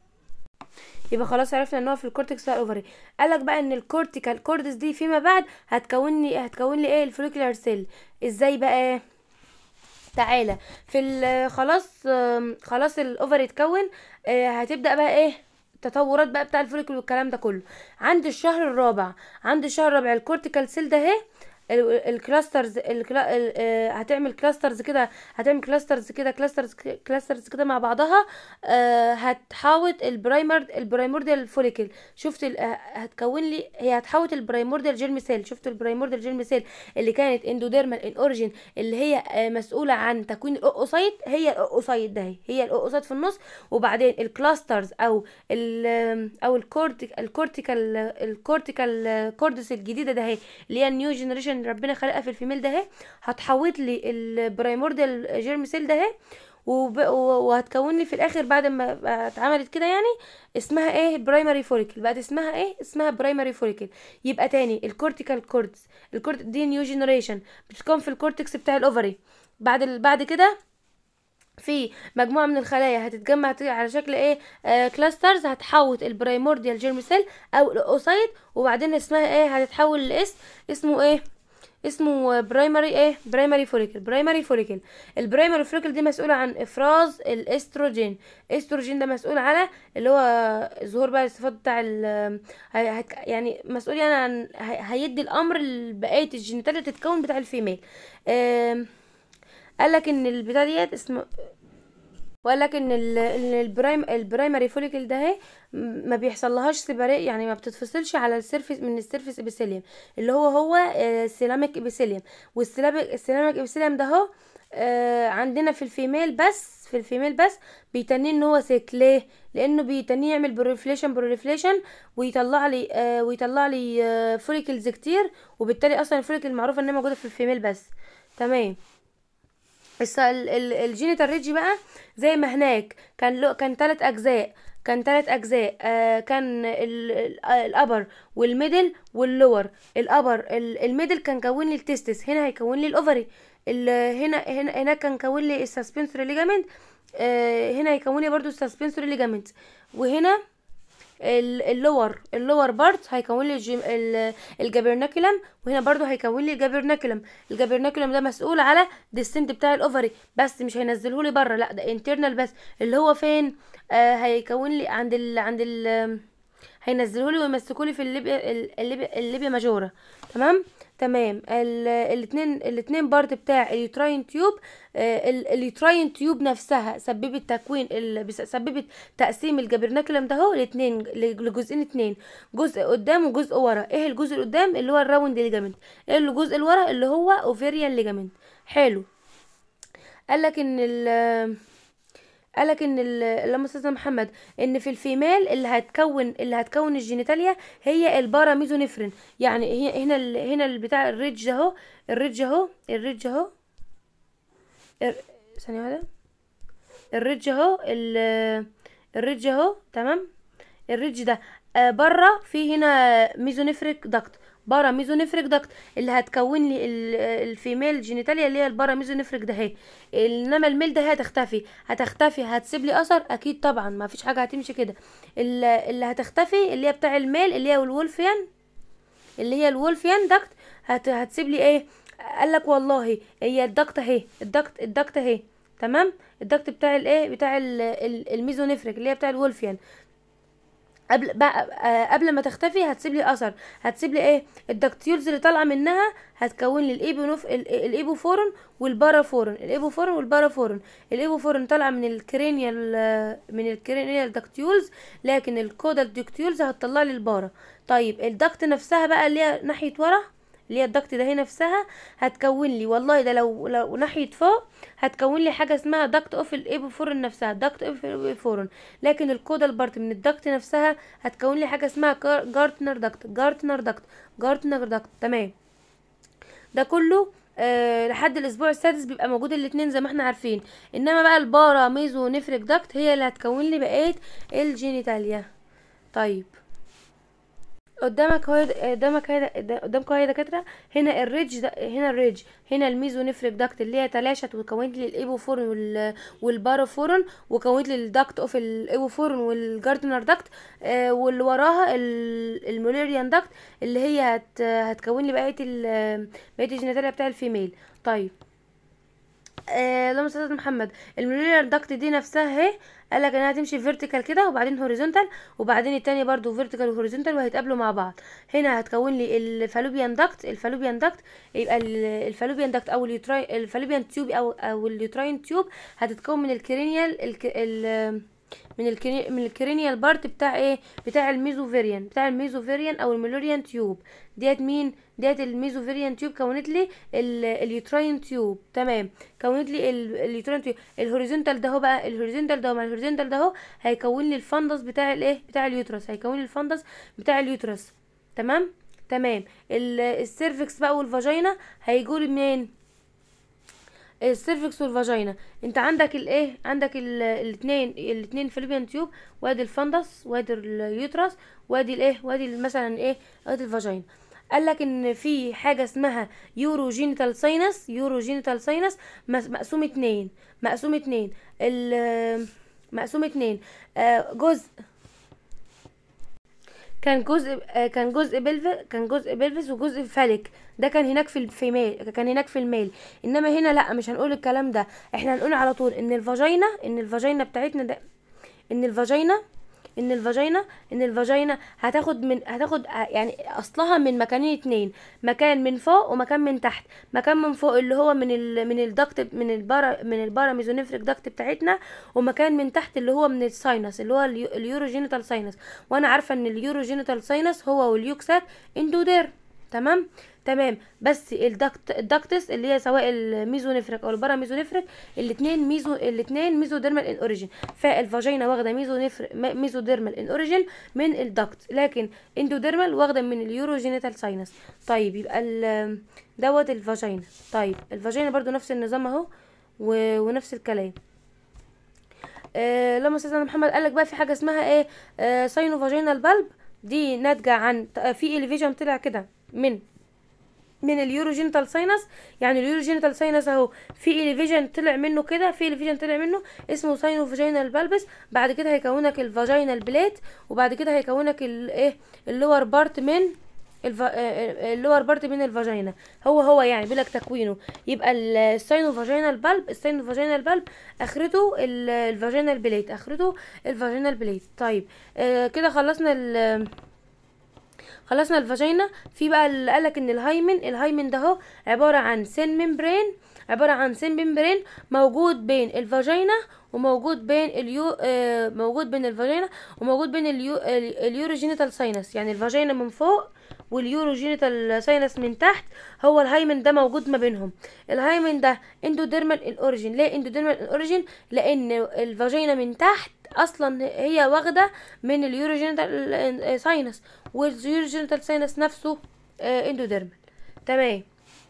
يبقى خلاص عرفنا ان هو في الكورتكس بتاع الاوفري. قالك بقى ان الكورتيكال كوردس دي فيما بعد هتكون لي هتكون لي ايه؟ الفوليكولار سيل. ازاي بقى؟ تعالى في خلاص خلاص الاوفري اتكون. هتبدا بقى ايه التطورات بقى بتاع الفوليكول والكلام ده كله. عند الشهر الرابع عند الشهر الرابع الكورتيكال سيل ده اهي الكلاسترز هتعمل كلاسترز كده هتعمل كلاسترز كده كلاسترز كلاسترز كده مع بعضها. آه هتحاوط البرايمر البرايموردال فوليكل. شفت هتكون لي هي هتحوط البرايموردال جيرم سيل. شفت البرايموردال جيرم سيل اللي كانت اندوديرمال ان اوريجين اللي هي آه مسؤوله عن تكوين الاوكوسايت. هي الاوكوسايت ده هي الاوكوسايت في النص. وبعدين الكلاسترز او ال او الكورتيك الكورتيكال الكورتيكال كوردس الجديده ده هي اللي هي النيو جنريشن ربنا خلقها في الفيميل ده اهي هتحوط لي البرايموردال جيرم سيل ده اهي وهتكون لي في الاخر بعد ما اتعملت كده يعني اسمها ايه؟ برايمري فوليكل. بعد اسمها ايه؟ اسمها برايمري فوليكل. يبقى تاني الكورتيكال كوردز الكورت دي نيو جنريشن بتكون في الكورتكس بتاع الاوفري. بعد ال... بعد كده في مجموعه من الخلايا هتتجمع على شكل ايه؟ آه كلاسترز هتحوط البرايمورديال جيرم سيل او الاوسايت وبعدين اسمها ايه؟ هتتحول لاسم اسمه ايه؟ اسمه برايمري ايه؟ برايمري فوليكل. برايمري فوليكل البرايمري فوليكل دي مسؤوله عن افراز الاستروجين. الاستروجين ده مسؤول على اللي هو ظهور بقى الصفات بتاع ال يعني مسؤول يعني عن هيدي الامر لبقيه الجينيتات اللي تتكون بتاع الفيميل. قال لك ان البتاع ديت اسمه وقال لك ان البرايم البرايمري فوليكل ده اهي ما بيحصلهاش سيباري يعني ما بتتفصلش على السيرفيس من السيرفيس ابيثيليوم اللي هو هو سيراميك ابيثيليوم. والسيراميك السيراميك ابيثيليوم ده اهو عندنا في الفيميل بس في الفيميل بس بيتنيه ان هو سيك. ليه؟ لانه بيتنيه يعمل بروليفليشن بروليفليشن ويطلع لي آه ويطلع لي آه فوليكلز كتير وبالتالي اصلا الفوليكل معروفه انها موجوده في الفيميل بس. تمام. الجينيتال ريدج بقى زي ما هناك كان له كان ثلاث اجزاء كان ثلاث اجزاء آه كان الابر والميدل واللور. الابر الميدل كان كون لي التستس. هنا هيكون لي الاوفري. هنا هنا هنا كان كون لي السسبنسوري ليجامنت. آه هنا هيكون لي برضو السسبنسوري ليجامنت. وهنا اللور اللور بارت هيكون لي الجي- ال- الجابرناكولم، وهنا برضو هيكون لي الجابرناكولم. الجابرناكولم ده مسؤول على ديسنت بتاع الاوفري، بس مش هينزله لي بره، لا ده انترنال بس. اللي هو فين؟ آه هيكون لي عند ال عند ال هينزله لي ويمسكوا لي في الليبيا ال- الليبيا, الليبيا ماجورا. تمام. تمام. ال- الاتنين الاتنين بارت بتاع اليوتراين تيوب. آه، ال- اليوتراين تيوب نفسها سببت تكوين ال- بس- سببت تقسيم الجبرناكلم ده اهو لاتنين، لجزئين اتنين، جزء قدام وجزء ورا. ايه الجزء اللي قدام؟ اللي هو الراوند ليجامنت. ايه الجزء اللي ورا؟ اللي هو اوفيريان ليجامنت. حلو. قالك ان ال قالك ان ال- اللهم صل على محمد، ان في الفيميل اللي هتكون اللي هتكون الجينيتاليا هي الباراميزونيفرين. يعني هي هنا ال... هنا ال- بتاع الريدج اهو، الريدج اهو، الريدج اهو، الر- ثانيه واحده، الريدج اهو، ال- الريدج اهو. تمام. الريدج ده آه بره في هنا ميزونيفريك داكت، بارا ميزونيفريك داكت اللي هتكون لي ال- الفيميل جينيتاليا اللي هي البارا ميزونيفريك ده اهي. انما الميل ده هي هتختفي، هتختفي هتسيب لي اثر اكيد طبعا، ما فيش حاجه هتمشي كده. ال- اللي هتختفي اللي هي بتاع الميل اللي هي الولفيان، اللي هي الولفيان داكت، هت هتسيب لي ايه؟ قال لك والله هي الدكت اهي، الدكت الدكت اهي. تمام. الدكت بتاع الايه؟ بتاع ال- ال- الميزونيفريك اللي هي بتاع الولفيان. قبل بقى آه، قبل ما تختفي هتسيب لي اثر، هتسيب لي ايه؟ الدكتيولز اللي طالعه منها هتكون لي الايبونوف ال- الايبوفورون والبارافورون، الايبوفورون والبارافورون. الايبوفورون طالعه من الكرينيال آه، من الكرينيال دكتيولز، لكن الكودال دكتيولز هتطلع لي البارا. طيب الدكت نفسها بقى اللي هي ناحيه ورا، اللي هي الدكت ده هي نفسها هتكون لي والله ده لو لو ناحيه فوق هتكون لي حاجه اسمها دكت اوف الايبوفورون نفسها، دكت اوف الايبوفورون. لكن الكودال بارت من الدكت نفسها هتكون لي حاجه اسمها كار- جارتنر دكت، جارتنر دكت، جارتنر دكت. تمام. ده كله آه لحد الاسبوع السادس بيبقى موجود الاتنين زي ما احنا عارفين. انما بقى البارا ميزو نفرك دكت هي اللي هتكون لي بقيه الجينيتاليا. طيب قدامك هو قدامك هي قدامك هي دكاتره. هنا الريدج ده، هنا الريدج، هنا الميزونيفريك داكت اللي هي تلاشت وكونت لي الايبوفورون وال والبارافورون، وكونت لي الداكت اوف الايبوفورون والجاردنر داكت. آه واللي وراها ال- الموليريان داكت اللي هي هت هتكون لي بقيه ال- بقيه الجينيتاليا بتاع الفيميل. طيب آه اللهم صل على محمد. الموليريان داكت دي نفسها اهي، قال لك انها تمشي فيرتيكال كده وبعدين هوريزونتال، وبعدين التانية برضو فيرتيكال وهوريزونتال وهيتقابلوا مع بعض. هنا هتكون لي الفالوبيان داكت، الفالوبيان داكت يبقى ال- الفالوبيان داكت او اليوتراي الفالوبيان تيوب او او اليوتراين تيوب هتتكون من الكرينيال الك... ال... من الكري... من الكرينيال بارت بتاع ايه؟ بتاع الميزوفيريان، بتاع الميزوفيريان او الميلوريان تيوب. ديت مين؟ ديت الميزوفيريان تيوب كونت لي ال- اليوتراين تيوب. تمام. كونت لي ال- اليوتراين تيوب. الهوريزونتال ده هو بقى، الهوريزونتال ده هو مع الهوريزونتال ده هو هيكون لي الفندس بتاع الايه؟ بتاع اليوترس، هيكون لي الفندس بتاع اليوترس. تمام. تمام. ال- السيرفكس بقى والفاجينا هيجوا لي منين؟ السيرفكس والفاجينا. انت عندك الايه؟ عندك ال- الاتنين الاتنين فالوبيان تيوب، وادي الفندس وادي اليوترس وادي الايه؟ وادي مثلا ايه؟ وادي الفاجينا. قال لك ان في حاجه اسمها يوروجينيتال ساينس، يوروجينيتال ساينس مقسوم اتنين، مقسوم اتنين ال مقسوم اتنين. آه جزء كان جزء آه، كان جزء بلف كان جزء بلفس وجزء فالك. ده كان هناك في الفيميل، كان هناك في الميل. انما هنا لا، مش هنقول الكلام ده. احنا هنقول على طول ان الفاجينا ان الفاجينا بتاعتنا ده ان الفاجينا ان الفاجينا ان الفاجينا هتاخد من هتاخد آه، يعني اصلها من مكانين اتنين، مكان من فوق ومكان من تحت. مكان من فوق اللي هو من ال من الدكت من البارا من البارا ميزونيفريك دكت بتاعتنا، ومكان من تحت اللي هو من الساينس اللي هو اليو- اليوروجينيتال ساينس. وانا عارفه ان اليوروجينيتال ساينس هو واليوكساك اندودير. تمام. تمام. بس الدكت الدكتس اللي هي سواء الميزونيفريك او البارا ميزونيفريك الاثنين ميزو الاثنين ميزوديرمال ان اوريجين. فالفاجينا واخده ميزونيفر ميزوديرمال ان اوريجين من الدكت، لكن اندوديرمال واخده من اليوروجينيتال ساينس. طيب يبقى ال- دوت الفاجينا. طيب الفاجينا برضو نفس النظام اهو و- ونفس الكلام. آه لما استاذ محمد قالك بقى في حاجه اسمها ايه؟ آه ساينو فاجينال بالب. دي ناتجه عن في اليفيجن طلع كده من من اليوروجينيتال ساينس. يعني اليوروجينيتال ساينس اهو في اليفيجن طلع منه كده، في اليفيجن طلع منه اسمه ساينو فاجينال بالبس. بعد كده هيكونك الفاجينال بليت، وبعد كده هيكونك الايه اللور بارت من الف... اللور بارت من الفاجينا. هو هو يعني بيقولك تكوينه يبقى الساينو فاجينال بالب. الساينو فاجينال بالب اخرته ال- الفاجينال بليت، اخرته الفاجينال بليت. طيب آه كده خلصنا ال خلصنا الفاجينا. في بقى اللي قالك ان الهايمن، الهايمن ده هو عبارة عن سين ممبرين، عبارة عن سين ممبرين موجود بين الفاجينا وموجود بين اليو آه موجود بين الفاجينا وموجود بين اليو ال- اليوروجينيتال ساينس. يعني الفاجينا من فوق واليوروجينيتال ساينس من تحت، هو الهايمن ده موجود ما بينهم. الهايمن ده اندوديرمال الاوريجين. ليه اندوديرمال الاوريجين؟ لان الفاجينا من تحت اصلا هي واخده من اليوروجينيتال ساينس، واليوروجينيتال ساينس نفسه آه، اندوديرمال. تمام.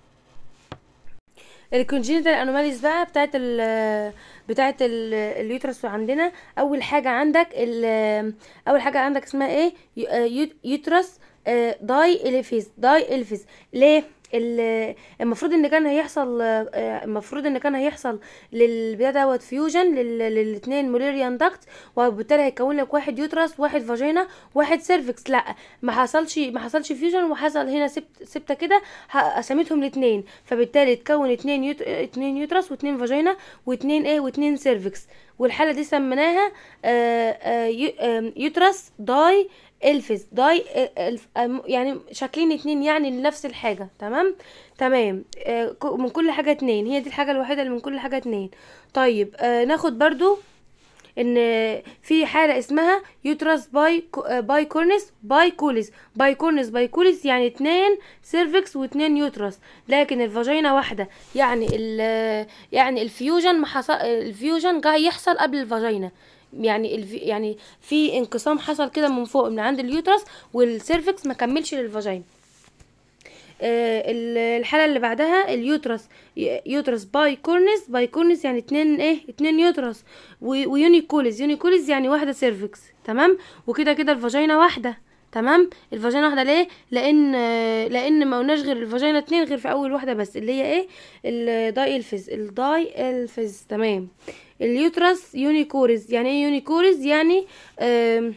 الكونجينيتال انوماليز بقى بتاعت ال بتاعت ال- اليوترس عندنا. اول حاجه عندك ال- اول حاجه عندك اسمها ايه؟ يو- آه، يوت- يوترس آه، داي اليفيز. داي اليفيز ليه؟ ال- المفروض ان كان هيحصل آه، المفروض ان كان هيحصل للبتاع دوت فيوجن للاثنين موليريان داكت، وبالتالي هيكون لك واحد يوترس، واحد فاجينا، واحد سيرفكس. لا، ما حصلش ما حصلش فيوجن، وحصل هنا سبت سبته كده، ه- قسمتهم الاثنين، فبالتالي اتكون اتنين يوت... اتنين يوترس واتنين فاجينا واتنين ايه واتنين سيرفكس. والحاله دي سميناها آه، آه، يو- آم، يوترس داي الفز. داي الف... آم، يعني شكلين اتنين يعني نفس الحاجه. تمام. تمام. آه، ك- من كل حاجه اتنين، هي دي الحاجه الوحيده اللي من كل حاجه اتنين. طيب آه، ناخد برضو ان في حاله اسمها يوترس باي باي كورنس باي كوليس. باي كورنس باي كوليس يعني اتنين سيرفكس واتنين يوترس، لكن الفاجينا واحده. يعني ال يعني الفيوجن ما حصل، الفيوجن جاي يحصل قبل الفاجينا. يعني الفي يعني في انقسام حصل كده من فوق من عند اليوترس، والسيرفكس ما كملش للفاجينا. آه، ال- الحالة اللي بعدها اليوترس. ي- يوترس باي كورنس. باي كورنس يعني اتنين ايه اتنين يوترس، و- ويونيكوليز. يونيكوليز يعني واحدة سيرفكس. تمام. وكده كده الفاجينا واحدة. تمام. الفاجينا واحدة ليه؟ لان آه، لان ما قلناش غير الفاجينا اتنين غير في اول واحدة بس، اللي هي ايه؟ الداي الفز. الداي الفز. تمام. اليوترس يونيكوريز. يعني ايه يونيكوريز؟ يعني آم،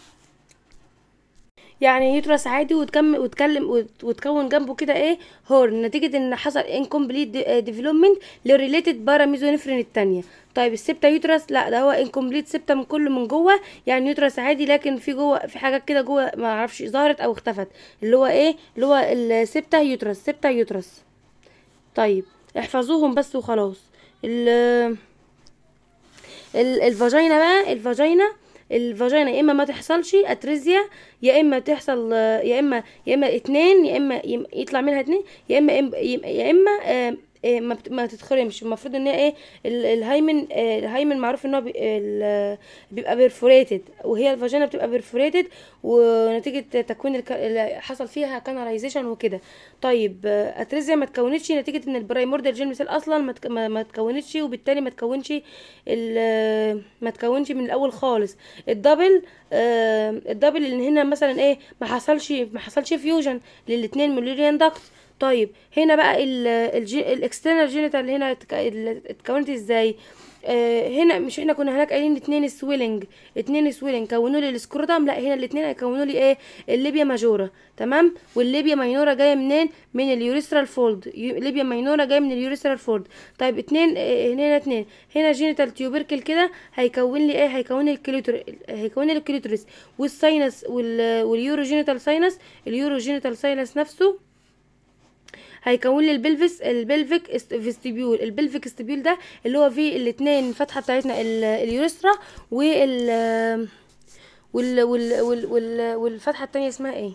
يعني يدرس عادي وتكمل وتكلم وت- وتكون جنبه كده ايه هورن، نتيجة ان حصل انكمبليت ديفلوبمنت للريليتد باراميزونيفرين التانية. طيب السبتة يوترس لا، ده هو انكمبليت سبتة من كله من جوه. يعني يوترس عادي لكن في جوه في حاجات كده جوه ما اعرفش ظهرت او اختفت، اللي هو ايه اللي هو السبتة يوترس. سبتة يوترس. طيب احفظوهم بس وخلاص. ال ال- الفاجينا بقى، الفاجينا الفاجينا يا اما ما تحصلش اتريزيا، يا اما تحصل آه، يا اما يا اما اتنين، يا اما يم- يطلع منها اتنين، يا اما يا اما آه، آه، ما بت- ما تتخرمش. المفروض ان هي ايه ال- الهايمن آه، الهايمن معروف ان هو بي- ال- بيبقى بيرفوريتد، وهي الفاجينا بتبقى بيرفوريتد، ونتيجة تكوين الك... اللي حصل فيها كاناليزيشن وكده. طيب آه، اتريزيا ما تكونتش نتيجة ان البرايمورديال جيرم سيل اصلا ما تك- ما ما تكونتش، وبالتالي ما تكونش ال- ما تكونش من الاول خالص. الدبل آه الدبل اللي هنا مثلا ايه ما حصلش ما حصلش فيوجن للاثنين موليريان داكت. طيب هنا بقى الاكسترنال جينيتال اللي هنا اتك- اللي اتكونت ازاي؟ آه هنا مش احنا كنا هناك قايلين اتنين سويلنج، اتنين سويلنج كونوا لي السكروتام. لا، هنا الاتنين هيكونوا لي ايه؟ الليبيا ماجورا. تمام. والليبيا ماينورا جايه منين؟ من اليوريثرال فولد. يو- ليبيا ماينورا جايه من اليوريثرال فولد. طيب اتنين آه، هنا اتنين، هنا جينيتال تيوبركل كده هيكون لي ايه؟ هيكون لي الكليتور هيكون لي الكليتوريس والساينس وال واليورو جينيتال ساينس. اليورو جينيتال ساينس نفسه هيكون لي البلفس البلفيك است- فيستيبيول. البلفيك استبيول ده اللي هو فيه الاتنين فتحه بتاعتنا ال- اليوريثرا وال وال وال وال وال والفتحه التانية اسمها ايه؟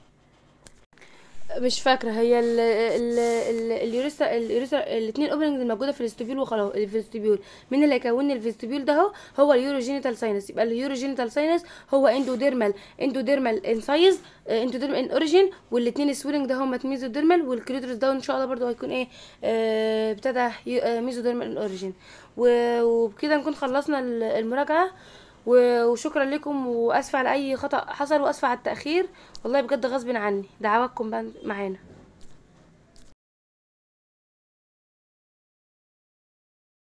مش فاكره. هي ال ال ال اليوريثرا اليوريثرا الاثنين اوبننجز الموجوده في الاستوبيول وخلاص. الفيستيبيول مين اللي هيكون الفيستيبيول ده؟ هو هو اليوروجينيتال ساينس. يبقى اليوروجينيتال ساينس هو اندوديرمال اندوديرمال ان سايز، اندوديرمال ان اوريجين، والاثنين سويلنج ده هم ميزوديرمال، والكليتورس ده ان شاء الله برضو هيكون ايه آه ابتدى ميزوديرمال ان اوريجين. وبكده نكون خلصنا ال- المراجعه. و- وشكرا لكم، واسفه على اي خطأ حصل، واسفه على التأخير، والله بجد غصب عني. دعواتكم بقى معانا.